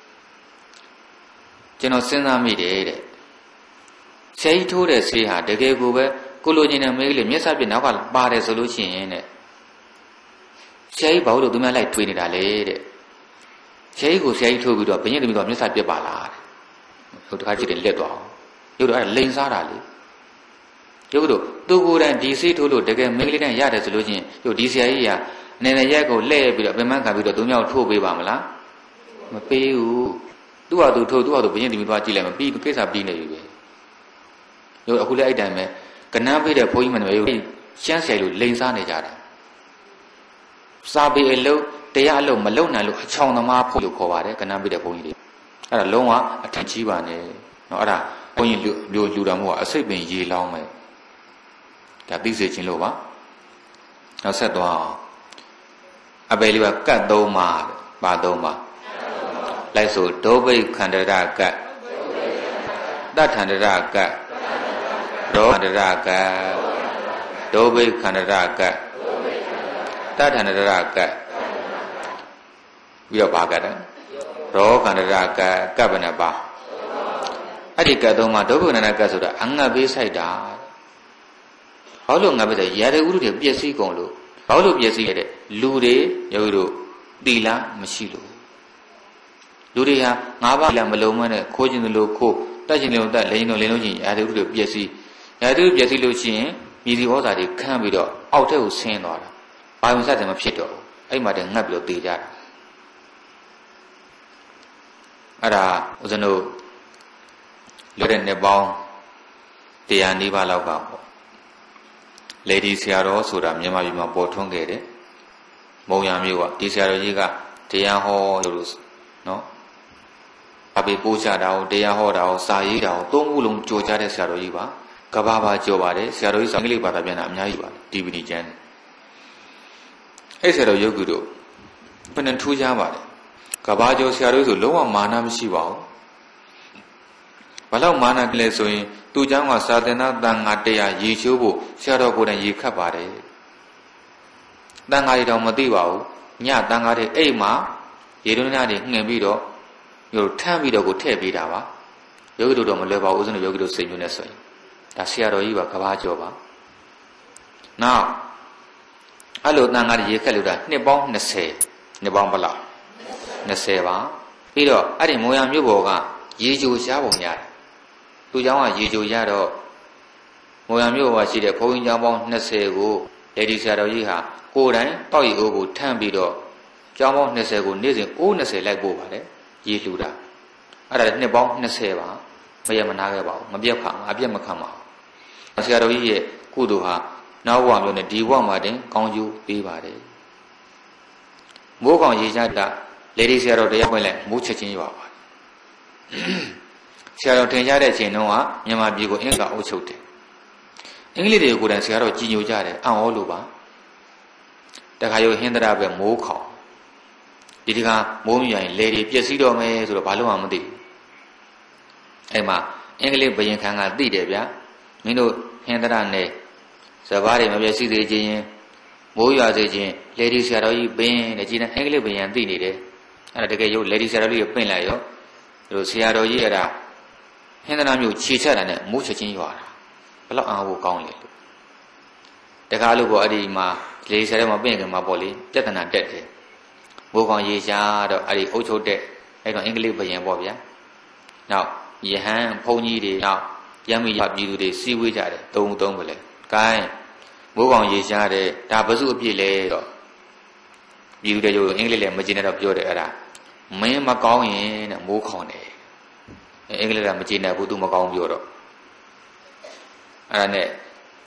ကျွန်တော်စဉ်းစားမိတယ်တဲ့ဆရာကြီးထိုးတဲ့ဆေးဟာတကယ်ကိုပဲကိုလိုချင်တဲ့မိန်းကလေးမျက်စပ်ပြနောက်ကပါတယ်ဆိုလို့ရှိရင်တဲ့ဆရာကြီးဘာလို့သူများလိုက်ထွေးနေတာလဲတဲ့ဆရာကြီးကိုဆရာကြီးထိုးပြီးတော့ဘယင်းသမီးတော့မျက်စပ်ပြက်ပါလားတဲ့ဟိုတခါကြည့်တယ်လက်သွားရုပ်တော့အဲ့လိန်စားတာလေရုပ်တော့သူကိုယ်တိုင်ဒီဆေးထိုးလို့တကယ်မိန်းကလေးတိုင်းရတယ်ဆိုလို့ချင်းရုပ်ဒီဆရာကြီးကအနေနဲ့ရက်ကိုလှည့်ပြီးတော့ပင်မခံပြီးတော့သူများထိုးပေးပါမလားမပေးဘူးသူ့ဟာသူထိုးသူ့ဟာသူဘယင်းသမီးသွားကြည့်လိုက်မပြီးကိစ္စပြီးနေပြီပဲရုပ်အခုလည်းအဲ့တိုင်ပဲကနန်းပေးတဲ့ဘုန်းကြီးမှန်တယ်ရုပ်ရှမ်းဆရာကြီးလိုလိန်စားနေကြတာစာပေအလုံးတရားအလုံးမလုံနိုင်လို့အချောင်သမားဖို့လို့ခေါ်ပါတယ်ကနန်းပေးတဲ့ဘုန်းကြီးတွေအဲ့ဒါလုံးဝအထင်ကြီးပါနဲ့နော်အဲ့ဒါဘုန်းကြီးလူတော်မှုကအစိတ်ပင်ရေလောင်းမယ်ဒါသိစေခြင်းလို့ပါနောက်ဆက်သွားအပေလေးပါကတ်သုံးပါပါသုံးပါလိုက်ဆိုဒုဗိခန္တရကတ်တထန္တရကတ်ရောခန္တရကတ်ဒုဗိခန္တရကတ်တထန္တရကတ်ပြီးတော့ဘာကတ်တယ်ရောခန္တရကတ်ကပ္ပနပါအဲ့ဒီကတ်သုံးပါဒုဗိခန္တရကတ်ဆိုတာအငတ်ပေးဆိုင်တာဘာလို့ငတ်ပေးတယ်ရာဇဝုတွေပြည့်စည်ကုန်လို့ဘာလို့ပြည့်စည်ရတဲ့လူတွေယောဂီတို့တီလာမရှိလို့လူတွေဟာ၅ပါးလည်းမလုံးမနဲ့ခိုးခြင်းလို့ခိုးတက်ခြင်းလို့တက်လိန်လို့လိန်လို့ချင်းရာဇဝုတွေပြည့်စည်ရာဇဝုပြည့်စည်လို့ရှိရင်မြည်စီဩဇာတွေခန့်ပြီးတော့အောက်ထက်ကိုဆင်းသွားတာဘာဝင်စားတယ်မဖြစ်တော့အဲ့မှာတည်းငတ်ပြီးတော့တေကြတာအဲ့ဒါဦးဇင်းတို့လွတ်တဲ့နှစ်ပေါင်း100နီးပါးလောက်ကပေါ့လေဒီဆရာတော်ဆိုတာမြန်မာပြည်မှာပေါ်ထွန်းခဲ့တယ်မုံရမျိုးကဒီဆရာတော်ကြီးကတရားဟောလို့နော်အပေပိုးချတာကိုတရားဟောတာကိုစာရေးတာကိုသုံးခုလုံးကြော်ကြတဲ့ဆရာတော်ကြီးပါကဘာဘာကြော်ပါတယ်ဆရာတော်ကြီးစာအင်္ဂလိပ်ဘာသာပြန်တာအများကြီးပါတယ်ဒီပဏိကျမ်းအဲ့ဆရာတော်ယုတ်ကုတို့ဘယ်နဲ့ထူးခြားပါလဲကဘာကျော်ဆရာတော်ဆိုလုံးဝမာနမရှိပါဘူးဘာလို့မာနကလေးဆိုရင်သူ့เจ้าကစာသင်သားတန်ဃာတရားရေချိုးဖို့ဆရာတော်ကိုယ်တိုင်ရေခတ်ပါတယ်တန်ဃာတွေတော့မသိပါဘူးညတန်ဃာတွေအိမ်မှာရေတွင်းသားတွေငှင်ပြီးတော့မျိုးထမ်းပြီးတော့ကိုထည့်ပေးတာပါယောဂီတို့တော့မလွယ်ပါဘူးဦးဇင်းတို့ယောဂီတို့စိတ်မျိုးနဲ့ဆိုရင်ဒါဆရာတော်ကြီးပါကဘာကျော်ပါနောက်အဲ့လိုတန်ဃာတွေရေခတ်လို့တာနှစ်ပေါင်း20နှစ်ပေါင်းဘယ်လောက်20ပါပြီးတော့အဲ့ဒီမောရမြို့ပေါ်ကရေချိုရှားပုံရတယ်သူเจ้าကရေချိုရတော့မောရမြို့ပေါ်ရှိတဲ့ဘုန်းကြီးเจ้าပေါင်း20ကိုလေဒီဆရာတော်ကြီးဟာကိုယ်တိုင်တောက်ရီအိုးကိုထမ်းပြီးတော့เจ้าပေါင်း20ကိုနေ့စဉ်အိုး20လိုက်ပို့ပါတယ်ရေလှူတာအဲ့ဒါနှစ်ပေါင်း20ပါမရမနာခဲ့ပါဘူးမပြတ်ခါအပြတ်မခံပါဘူးဆရာတော်ကြီးရဲ့ကုသိုလ်ဟာနောက်ဘဝမျိုးနဲ့ဒီဘဝမှာတင်ကောင်းကျိုးပေးပါတယ်မိုးကောင်ရေချတာလေဒီဆရာတော်တရားဝင်လဲမိုးချက်ချင်းရပါပါတယ်ဆရာတော်ထင်ရှားတဲ့အချိန်တုန်းကမြန်မာပြည်ကိုအင်္ဂါအုပ်ချုပ်တယ်အင်္ဂလိပ်တွေကိုယ်တိုင်ဆရာတော်ကြီးညိုကြတယ်အံ့ဩလို့ပါတခါရောဟင်္ဒရာပဲမိုးခေါင်ဒီတခါမိုးမြူရင်လေဒီပြည့်စည်တော့မယ်ဆိုတော့ဘာလို့မှမသိဘူးအဲ့မှာအင်္ဂလိပ်ဘယင်ခံကသိတယ်ဗျာမင်းတို့ဟင်္ဒရနဲ့စဘာတွေမပြည့်စည်သေးခြင်းမိုးရွာစေခြင်းလေဒီဆရာတော်ကြီးပင်တဲ့ကြီးတဲ့အင်္ဂလိပ်ဘယင်သိနေတယ်အဲ့ဒါတကယ်ရုပ်လေဒီဆရာတော်ကြီးကိုပင့်လိုက်ရောတို့ဆရာတော်ကြီးအဲ့ဒါဟင်္ဒရမျိုးခြေချတာနဲ့မိုးချက်ချင်းရွာတာဘယ်တော့အားဖို့ကောင်းလဲလို့တကားလို့ပေါ့အဲ့ဒီမှာလေဒီဆရာတော်မှာပင့်ခင်မှာပေါ့လေပြဿနာတက်တယ်မိုးကောင်ရေရှားတော့အဲ့ဒီအုပ်ချုပ်တဲ့အဲ့တော့အင်္ဂလိပ်ဘယင်ပေါ့ဗျာနောက်ယဟန်ဘုန်းကြီးတွေနောက်ရမ်းမိရပြည်သူတွေစီးဝေးကြတယ်သုံးပဲလေဂိုင်းမိုးကောင်ရေရှားတယ်ဒါဘစုအပြည့်လဲတော့ပြည်သူတွေကျိုးအင်္ဂလိပ်လည်းမကျင်တော့ပြောတယ်အဲ့ဒါမင်းမကောင်းရင်တဲ့မိုးခေါင်တယ်အင်္ဂလိပ်ကမကျင်တဲ့ဘူးသူမကောင်းပြောတော့အဲ့ဒါနဲ့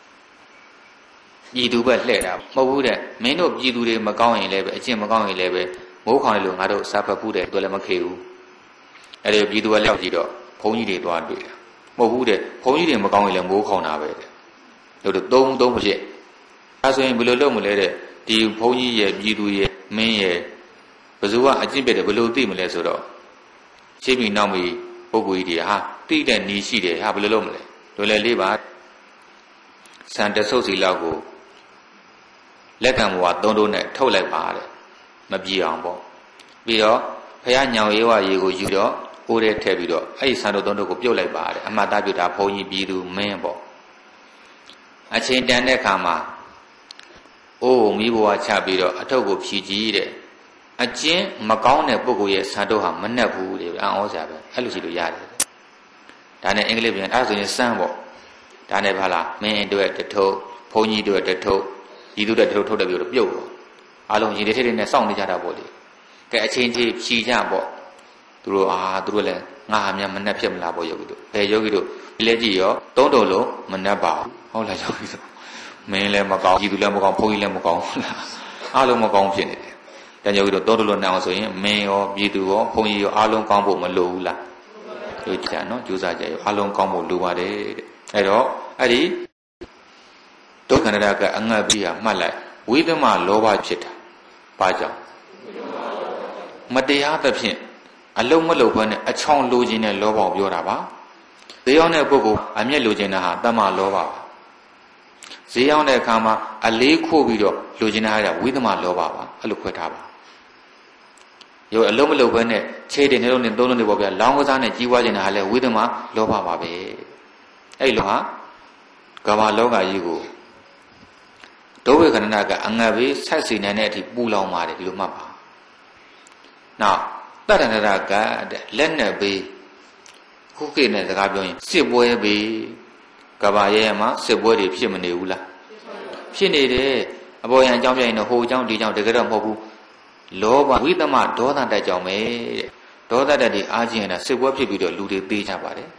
ပြည်သူပဲလှည့်တာမဟုတ်ဘူးတဲ့မင်းတို့ပြည်သူတွေမကောင်းရင်လည်းပဲအကျင့်မကောင်းရင်လည်းပဲမိုးခေါင်တယ်လို့ငါတို့စာဖတ်ဘူးတဲ့သူလည်းမခေဘူးအဲ့ဒီပြည်သူကလည်းကြည့်တော့ဘုန်းကြီးတွေသွားတွေ့တာမဟုတ်ဘူးတဲ့ဘုန်းကြီးတွေမကောင်းရင်လည်းမိုးခေါင်တာပဲတဲ့တို့သုံးဖြစ်အဲဆိုရင်ဘယ်လိုလုပ်မလဲတဲ့ဒီဘုန်းကြီးရဲ့ပြည်သူရဲ့မင်းရဲ့ဘယ်သူကအကျင့်ပြတယ်ဘယ်လိုသိမလဲဆိုတော့ရှင်းပြီးနောက်ပြီးပုဂ္ဂိုလ်ကြီးတွေဟာသိတဲ့နီးရှိတယ်ဟာဘယ်လိုလုပ်မလဲတို့လည်းလေးပါစံတဆုပ်စီလောက်ကိုလက်ကံဘဝသုံးတို့နဲ့ထုတ်လိုက်ပါတဲ့မပြေအောင်ပေါ့ပြီးတော့ဖះညောင်ရေးဝရေကိုယူတော့အိုးထဲထည့်ပြီးတော့အဲ့ဒီစံတို့သုံးတို့ကိုပြုတ်လိုက်ပါတဲ့အမှတ်သားပြုတာဘုန်းကြီးပြည်သူမင်းပေါ့အချိန်တန်တဲ့အခါမှာအိုးမိဘဝချပြီးတော့အထုပ်ကိုဖြီးကြည့်တဲ့အကျဉ်းမကောင်းတဲ့ပုဂ္ဂိုလ်ရဲ့စံတို့ဟာမနှက်ဘူးတဲ့အံ့ဩစရာပဲအဲ့လိုရှိလို့ရတယ်ဒါနဲ့အင်္ဂလိပ်ပြန်အဲ့ဆိုရင်စမ်းပေါ့ဒါနဲ့ဘာလားမင်းအတွက်တထုပ်ဘုန်းကြီးတို့တထုပ်ဒီတို့တထုပ်ထုတ်တယ်ပြီးတော့ပြုတ်ပေါ့အားလုံးရင်ထဲထဲနဲ့စောင့်နေကြတာပေါ့လေကဲအချင်းချင်းဖြီးကြပေါ့သူတို့လည်းငါဟာများမနှက်ဖြစ်မလားပေါ့ယောဂီတို့ဘယ်ယောဂီတို့ဒီလက်ကြည့်ရောသုံးတော်လုံးမနှက်ပါဘူးဟုတ်လားယောဂီတို့မင်းလည်းမကောင်းပြည်သူလည်းမကောင်းဘုန်းကြီးလည်းမကောင်းဟုတ်လားအားလုံးမကောင်းဖြစ်နေတယ်တန်ယောဂီတို့သုံးတော်လုံးနှက်အောင်ဆိုရင်မင်းရောပြည်သူရောဘုန်းကြီးရောအားလုံးကောင်းဖို့မလိုဘူးလားတို့ကြနော်ကြိုးစားကြရောအားလုံးကောင်းဖို့လိုပါတယ်တဲ့အဲ့တော့အဲ့ဒီဒုက္ခန္တရကအငတ်ပြီးဟာမှတ်လိုက်ဝိသမလောဘဖြစ်တာဘာကြောင့်မတရားသဖြင့်အလုံးမလုံးဘဲနဲ့အချောင်လိုခြင်းနဲ့လောဘကိုပြောတာပါဈေးရောက်တဲ့ပုဂ္ဂိုလ်အမျက်လိုခြင်းတာဟာတမ္မာလောဘပါဈေးရောက်တဲ့အခါမှာအလေးခိုးပြီးတော့လိုခြင်းတာဟာဝိသမလောဘပါအဲ့လိုခွဲထားပါရောအလုံးမလုံးဘဲနဲ့ခြေတင်နေလို့နဲ့သုံးလို့နေပေါ့ဗျာလောင်းကစားနဲ့ကြီးပွားခြင်းတာဟာလည်းဝိသမလောဘပါပဲအဲ့လိုဟာကမ္ဘာလောကကြီးကိုဒုဝေခန္ဓနာကအငတ်ဘေးဆက်စီနိုင်တဲ့အထိပူလောင်ပါတယ်ဒီလိုမှတ်ပါနောက်တတ္တန္တရာကတဲ့လက်နဲ့ဘေးခုခေတ်နဲ့စကားပြောရင်စစ်ပွဲဘေးကဘာရဲမှာစစ်ပွဲတွေဖြစ်မနေဘူးလားဖြစ်နေတယ်အပေါ်ယံအကြောင်းပြရင်တော့ဟိုအကြောင်းဒီအကြောင်းတကယ်တော့မဟုတ်ဘူးလောဘဝိသမဒေါသတက်ကြောင်ပဲတဲ့ဒေါသတက်တွေအားကျင်ရင်စစ်ပွဲဖြစ်ပြီးတော့လူတွေပေးကြပါတယ်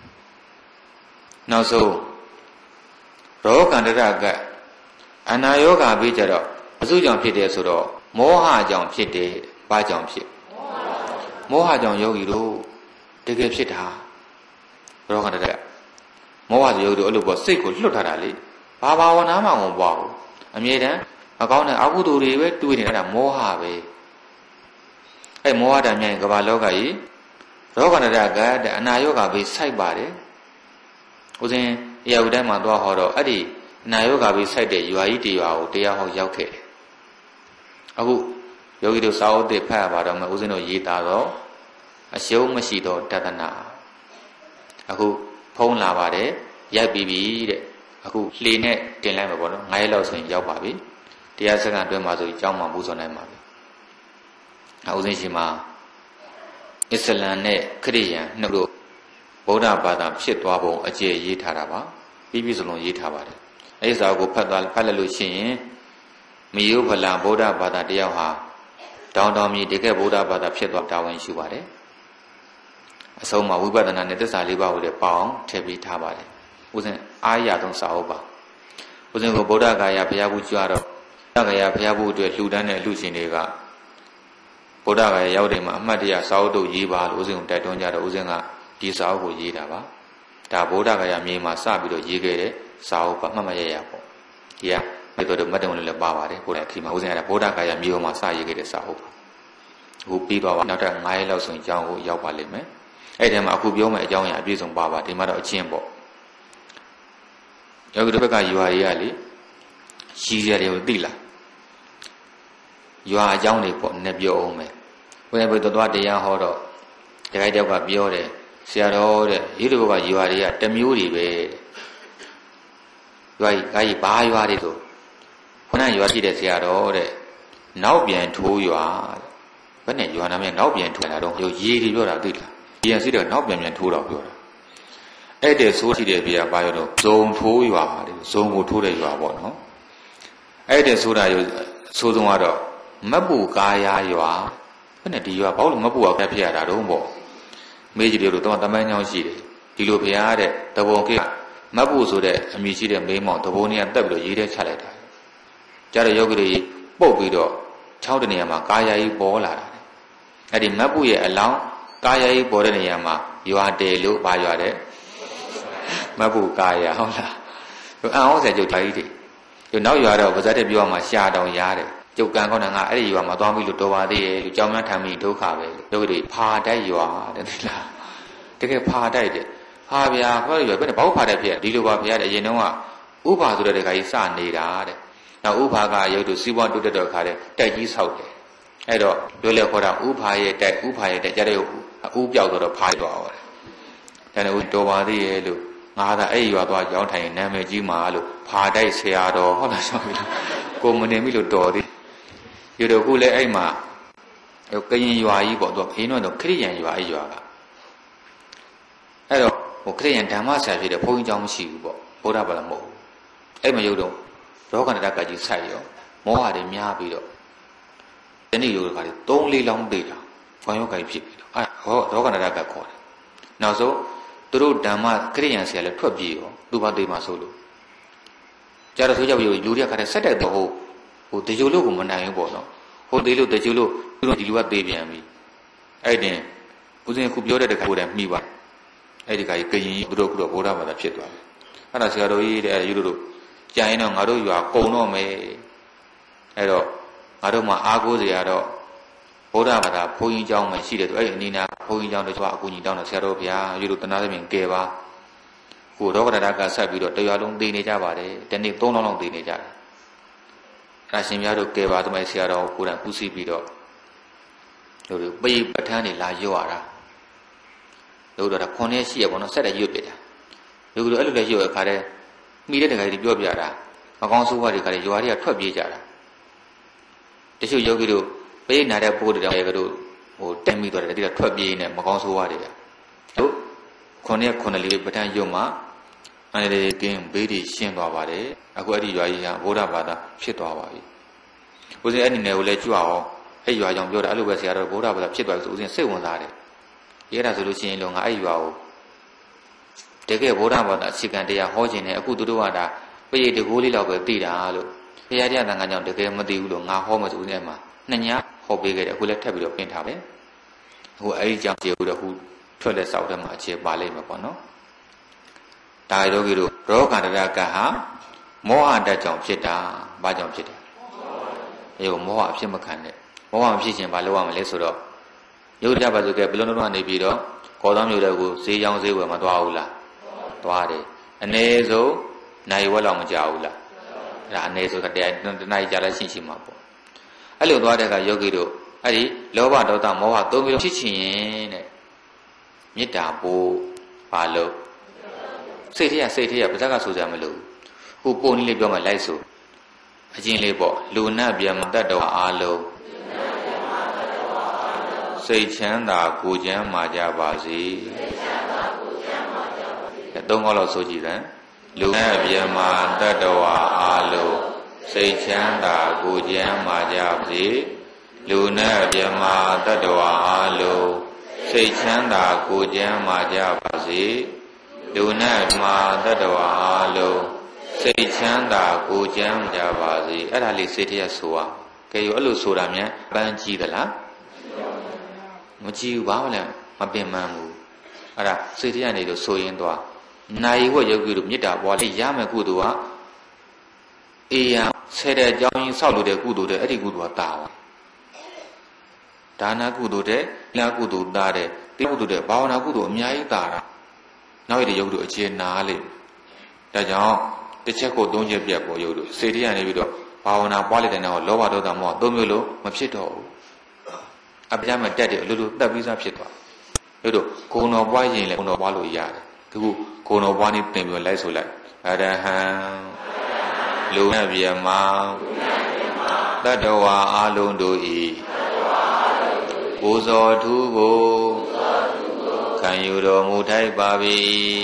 နောက်ဆုံးရောကန္တရကအနာယောဂါပြီးကြတော့အစုကြောင့်ဖြစ်တယ်ဆိုတော့မောဟကြောင့်ဖြစ်တယ်ဘာကြောင့်ဖြစ်မောဟကြောင့်ယောဂီတို့တကယ်ဖြစ်တာရောကန္တရမောဟဆိုယောဂီတို့အဲ့လိုပေါ့စိတ်ကိုလွတ်ထားတာလေဘာဘာဝနာမှမပေါ့ဘူးအမြဲတမ်းမကောင်းတဲ့အကုသိုလ်တွေပဲတွေးနေတာမောဟပဲအဲ့မောဟတမ်းမြိုင်ကမ္ဘာလောကကြီးရောကန္တရကအနာယောဂါပြီးစိုက်ပါတယ်ဦးဇင်းအရာဥတိုင်းမှာသွားဟောတော့အဲ့ဒီနာယောဂါပြီးစိုက်တဲ့ရွာကြီးတရွာကိုတရားဟောရောက်ခဲ့တယ်အခုယောဂီတို့စာအုပ်တွေဖတ်ရပါတော့မယ်ဦးဇင်းတို့ရေးသားတော့အရှုံးမရှိတော့တဒနာအခုဖုံးလာပါတယ်ရိုက်ပြီးပြီတဲ့အခုလှေနဲ့တင်လိုက်မှာပေါ့နော်9ရက်လောက်ဆိုရင်ရောက်ပါပြီတရားစခန်းအတွင်းမှာဆိုရင်ကြောင်းမှပူဇော်နိုင်ပါပြီဦးဇင်းရှင်မှာအစ္စလမ်နဲ့ခရစ်ယာန်နှစ်တို့ဗုဒ္ဓဘာသာဖြစ်သွားပုံအကျေရေးထားတာပါပြီးပြီဆိုလုံးရေးထားပါတယ်အဲ့ဒီစာကိုဖတ်လိုက်လို့ရှိရင်မယုဖလာဗုဒ္ဓဘာသာတယောက်ဟာတောင်းတမြည်တကယ်ဗုဒ္ဓဘာသာဖြစ်သွားတာဝန်ရှိပါတယ်အဆုံးမှာဝိပဿနာနဲ့သစ္စာလေးပါးကိုလည်းပေါအောင်ထည့်ပြီးထားပါတယ်ဦးဇင်းအားရဆုံးစာအုပ်ပါဦးဇင်းကဗုဒ္ဓဂါယဘုရားဘူးကြွတော့ဗုဒ္ဓဂါယဘုရားဘူးအတွက်လှူဒန်းတဲ့လူရှင်တွေကဗုဒ္ဓဂါယရောက်တယ်မှာအမှတ်တရစာအုပ်တို့ရေးပါလို့ဦးဇင်းကိုတိုက်တွန်းကြတော့ဦးဇင်းကဒီစာအုပ်ကိုရေးတာပါဒါဗုဒ္ဓဂါယမြေမှာစပြီးတော့ရေးခဲ့တဲ့စာအုပ်ပါမှတ်မရရပေါ့ဒီကဘယ်တော့မှတ်တယ်လို့လည်းပါပါတယ်ကိုယ်တိုင်ခီမှာဦးဇင်းကဗုဒ္ဓဂါယမြေမှာစရေးခဲ့တဲ့စာအုပ်ပါအခုပြီးတော့နောက်ထပ်9ရက်လောက်ဆိုရင်ကျောင်းကိုရောက်ပါလိမ့်မယ်အဲ့ဒီမှာအခုပြောမယ့်အကြောင်းအရာအပြည့်စုံပါပါဒီမှာတော့အချင်းပေါ့ယောဂီတို့ဘက်ကရွာတွေကလေရှိစရာတွေကိုသိလားရွာအကြောင်းတွေပေါ့နည်းပြောအောင်မယ်ဘယ်ဘယ်တော့တရားဟောတော့တခိုက်တယောက်ကပြောတယ်ဆရာတော်တဲ့ဒီလိုကရွာတွေကတမျိုးတွေပဲရွာကြီးဘာရွာတွေဆိုခုနရွာရှိတဲ့ဆရာတော်တဲ့နောက်ပြန်ထိုးရွာဘယ်နဲ့ရွာနာမည်နောက်ပြန်ထိုးလာတော့ရေတွေပြောတာသိလားဒီရင်စီတော့နောက်ပြန်ထိုးတော့ပြောတာအဲ့တဲ့ဆိုးရှိတဲ့ပြာပါရတော့ဇုံထိုးရွာတဲ့ဇုံကိုထိုးတဲ့ရွာပေါ့နော်အဲ့တဲ့ဆိုတာရဆိုးဆုံးကတော့မပူကာယာရွာဘယ်နဲ့ဒီရွာဘာလို့မပူအောင်ဖြစ်ရတာတော့ပေါ့မေးကြည့်တယ်လို့တော့တမန်ကြောင်းရှိတယ်ဒီလိုဖျားတဲ့တဘုံကိမပူဆိုတဲ့အမိရှိတဲ့မိမောင်တဘုံနေတက်ပြီးတော့ရေးတဲ့ချလိုက်တာကြတဲ့ယောဂီတွေပုတ်ပြီးတော့6တနေရာမှာကာယာကြီးပေါ်လာတာအဲ့ဒီမပူရဲ့အလောင်းကာယာကြီးပေါ်တဲ့နေရာမှာရွာတယ်လို့ပါရွာတဲ့မပူကာယာဟုတ်လားအံ့ဩစရာကြုတ်သားကြီးတွေနောက်ရွာတော့ဗဇတ်တဲ့ပြောမှရှာတောင်ရားတယ်ကျုပ်ကံကောင်းတာငါအဲ့ဒီရွာမှာသွားပြီးလို့တော်ပါသေးရဲ့လူကြောင်များထမ်းပြီးဒုက္ခပဲယောဂီတွေဖာတိုက်ရွာတဲ့လားတကယ်ဖာတိုက်တယ်ဟာဗျာခေါ်ရွာဘယ်နဲ့ဘောက်ဖာတိုက်ဖြစ်ဒီလိုပါဗျာတဲ့အရင်တုန်းကဥပါဆိုတဲ့တခါကြီးစနေတာတဲ့နောက်ဥပါကရုပ်တို့စီးပွားတိုးတက်တော့ခါတဲ့တိုက်ကြီးဆောက်တယ်အဲ့တော့ပြောလဲခေါ်တာဥပါရဲ့တိုက်ကြတဲ့ဥပြောက်တော့ဖားသွားတယ်ဒါနဲ့ဦးတော်ပါသေးရဲ့လို့ငါသာအဲ့ရွာသွားရောင်းထိုင်နာမည်ကြီးမှာလို့ဖာတိုက်ဆရာတော်ဟုတ်လားဆိုပြီးကိုမနေမိလို့တော်သေးရတော့ခုလည်းအဲ့မှာကရင်ရွာကြီးပေါ့သူကခင်းတော့ခရိယန်ရွာအဲ့ရွာကအဲ့တော့ဟိုခရိယန်ဓမ္မဆရာဖြစ်တဲ့ဘုန်းကြီးကျောင်းမရှိဘူးပေါ့ဘုရားဘာသာမဟုတ်အဲ့မရုပ်တော့ရောဂန္တကကြီးဆိုင်ရောမောဟတွေများပြီးတော့ဒီနေ့ရောကလည်း3-4လောင်းသေးတာဘွန်ရောကကြီးဖြစ်ပြီးတော့အဲ့ရောဂန္တကခေါ်တယ်နောက်ဆုံးသူတို့ဓမ္မခရိယန်ဆရာလည်းထွက်ပြေးရောသူဘာသေးမှဆိုလို့ကြတော့ဆိုကြပြီလူတွေကခါတဲ့ဆက်တက်တော့ဟိုတကြိုလို့ကိုမနိုင်ဘူးပေါ့နော်ဟိုသေးလို့တကြိုလို့သူတို့ဒီလူကသေးပြန်ပြီအဲ့တင်ဦးဇင်းခုပြောတဲ့တခါကိုယ်တိုင်မှီပါအဲ့ဒီခါကြီးကရင်ကြီးသူတို့ကတော့ဗုဒ္ဓဘာသာဖြစ်သွားတယ်အဲ့ဒါဆရာတော်ကြီးတဲ့ယူတို့ကြာရင်တော့ငါတို့ရွာကုံတော့မယ်အဲ့တော့ငါတို့မှအားကိုးစရာတော့ဗုဒ္ဓဘာသာဘုန်းကြီးကျောင်းမှာရှိတယ်သူအဲ့ဒီအနီးနားဘုန်းကြီးကျောင်းတို့ကအကူကြီးတောင်းတယ်ဆရာတော်ဗျာယူတို့တနာသမင်ကဲပါကိုရောဂဒတာကဆက်ပြီးတော့တရွာလုံးသိနေကြပါတယ်တနေ့3လောင်းလောက်သိနေကြတယ်အရှင်များတို့ကဲပါသမိုင်းဆရာတော်ကိုယ်တိုင်ကူးစီးပြီးတော့တို့ပိပဋ္ဌာန်းတွေလာရွတ်ရတာတို့တော့9ရက်ရှိရပေါ့နော်ဆက်တဲ့ရွတ်ပြတာတို့အဲ့လိုလည်းရွတ်အခါတည်းမိတဲ့တခါကြီးပြောပြတာမကောင်းဆိုးဝါးတွေခါတည်းရွာတွေကထွက်ပြေးကြတာတချို့ယောဂီတို့ပိနာတဲ့ပိုးတွေတောင်ရဲ့တို့ဟိုတက်မိသွားတယ်တတိယထွက်ပြေးနေမကောင်းဆိုးဝါးတွေကတို့9ရက်9လေးပဋ္ဌာန်းရွတ်မှာအဲ့ဒီကင်းဘေးတွေရှင်းသွားပါတယ်အခုအဲ့ဒီရွာကြီးဟာဗုဒ္ဓဘာသာဖြစ်သွားပါပြီဦးဇင်းအဲ့ဒီနယ်ကိုလည်းကြွအောင်အဲ့ရွာကြောင့်ပြောတာအဲ့လိုပဲဆရာတော်ဗုဒ္ဓဘာသာဖြစ်သွားပြီဆိုဦးဇင်းစိတ်ဝင်စားတယ်ရဲတာဆိုလို့ရှိရင်တော့ငါအဲ့ရွာကိုတကယ်ဗုဒ္ဓဘာသာအခြေခံတရားဟောခြင်းနဲ့အခုသူတို့ကဒါပိဋကတကိုးလေးလောက်ပဲသိတာလို့ဘုရားတရားသံဃာကြောင့်တကယ်မသိဘူးလို့ငါဟောမှဆိုဦးဇင်းမှာနှစ်ညဟောပေးခဲ့တယ်အခုလည်းထပ်ပြီးတော့ပြင်ထားပဲအခုအဲ့ဒီကြောင့်ကျေဦးတော့အခုထွက်လက်ဆောက်တဲ့မှာအခြေပါလိမ့်မယ်ပေါ့နော်ဒါရောကြီးတို့ရောဂန္တရကဟာမောဟတတ်ကြောင့်ဖြစ်တာဘာကြောင့်ဖြစ်တယ်အေးမောဟအဖြစ်မခံနဲ့မောဟမဖြစ်ခြင်းဘာလို့ရမလဲဆိုတော့ရုပ်ကြပါဆိုကဘယ်လိုလုပ်နေပြီးတော့ခေါ်သောမျိုးတွေကိုဈေးရောင်းဈေးဝယ်မသွားဘူးလားသွားတယ်အ ਨੇ ဆုံးနိုင်ဝက်လောက်မကြဘူးလားအဲ့ဒါအ ਨੇ ဆိုတရားတဏှာကြာလဲရှိမှာပေါ့အဲ့လိုသွားတဲ့အခါယောဂီတို့အဲ့ဒီလောဘဒေါသမောဟသုံးမျိုးဖြစ်ချင်ရင်တဲ့မေတ္တာပို့ပါလို့စိတ်ထဲကပါဇက်ကဆိုကြမလို့ဟိုပုံနည်းလေးပြောမှလိုက်ဆိုအချင်းလေးပေါ့လူနာပြမတတ်တော်အားလုံးစိတ်ချမ်းသာကိုယ်ချမ်းမာကြပါစေသုံးခေါက်လောက်ဆိုကြည့်တယ်လူနာပြမတတ်တော်အားလုံးစိတ်ချမ်းသာကိုယ်ချမ်းမာကြပါစေလူနာပြမတတ်တော်အားလုံးစိတ်ချမ်းသာကိုယ်ချမ်းမာကြပါစေလူနဲ့မှာတတ္တဝါအားလုံးစိတ်ချမ်းသာကိုယ်ချမ်းကြပါစေအဲ့ဒါလေးစိတ်ထဲဆိုရကဲရောအဲ့လိုဆိုတာမြန်ပန်းကြည့်သလားမကြည့်ဘူးဘာလဲမပင်ပန်းဘူးအဲ့ဒါစိတ်ထဲကနေလို့ဆိုရင်တော့နိုင်ဝတ်ယောဂီတို့မေတ္တာပွားလေးရမယ်ကုသိုလ်ဟာအေးရဆဲတဲ့အကြောင်းရင်းဆောက်လို့တဲ့ကုသိုလ်တဲ့အဲ့ဒီကုသိုလ်ကတာပါဒါနကုသိုလ်တဲ့လကုသိုလ်တာတဲ့တိပုတ္တတဲ့ဘာဝနာကုသိုလ်အများကြီးတာတာနောက်ရတဲ့ယုတ်တို့အခြေနာလိမ့်ဒါကြောင့်တစ်ချက်ကိုသုံးချက်ပြတ်ပေါ်ယုတ်တို့စေတရနေပြီးတော့ဘာဝနာပွားလိုက်တဲ့နောက်လောဘဒေါသမောဟသုံးမျိုးလုံးမဖြစ်တော့ဘူးအပြားမတက်တဲ့အလိုလိုတက်ပြီးသားဖြစ်သွားယုတ်တို့ဂုဏ်တော်ပွားရင်လည်းဂုဏ်တော်ပွားလို့ရတယ်ခုဂုဏ်တော်ပွားနေတင်ပြီးလိုက်ဆိုလိုက်အရဟံလူနတ်ဗျမတတ္တဝါအလုံးတို့ဤကိုယ်စောထူးကိုခံယူတော်မူထိုက်ပါပြီ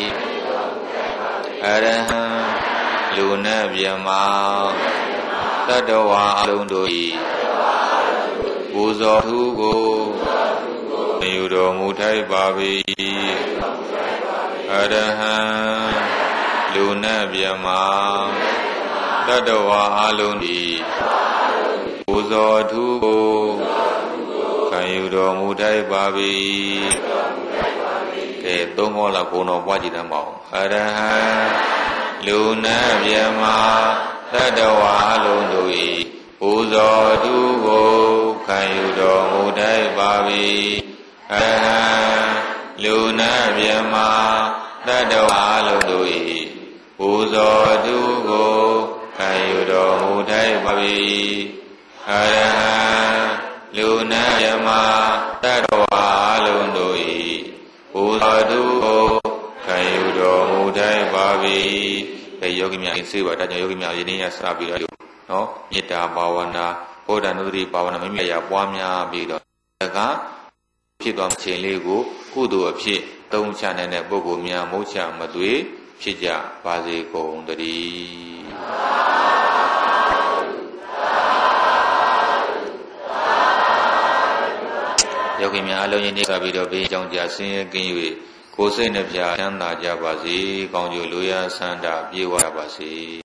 အရဟံလူနတ်ဗျမတတ္တဝါအလုံးတို့ဤကိုယ်စောထူးကိုခံယူတော်မူထိုက်ပါပြီအရဟံလူနတ်ဗျမတတ္တဝါအလုံးဤကိုယ်စောထူးကိုခံယူတော်မူထိုက်ပါပြီကဲသုံးခေါ်လောက်ဘုံတော်ပွားကြည့်တတ်ပါဦးအရဟံလူနတ်ဗျမတတ္တဝါအလုံးတို့ဤကိုယ်စောထူးကိုခံယူတော်မူထိုက်ပါပြီအရဟံလူနတ်ဗျမတတ္တဝါအလုံးတို့ဤကိုယ်စောထူးကိုခံယူတော်မူထိုက်ပါပြီအရဟံလူနတ်ဗျမတတ္တဝါအလုံးတို့ဤကိုယ်စောထူးကိုခံယူတော်မူထိုက်ပါပြီဒီယောဂီများသိပါဒါကြောင့်ယောဂီများယနေ့ညစပြီးတော့နော်မေတ္တာဘာဝနာဘုဒ္ဓနုဒတိဘာဝနာမိမိရာပွားများပြီးတော့ဒါကဖြစ်သွားခြင်းလေးကိုကုသိုလ်အဖြစ်သုံးချနိုင်တဲ့ပုဂ္ဂိုလ်များမုတ်ချမသွေဖြစ်ကြပါစေကုန်သတည်းယောဂီများအလုံးကြီးနေကြပြီးတော့ဘေးကြောင့်ကြာဆင်းရဲကင်း၍ကိုယ်စိတ်နှပြချမ်းသာကြပါစေကောင်းကျိုးလိုရာဆန္ဒပြေဝပါစေ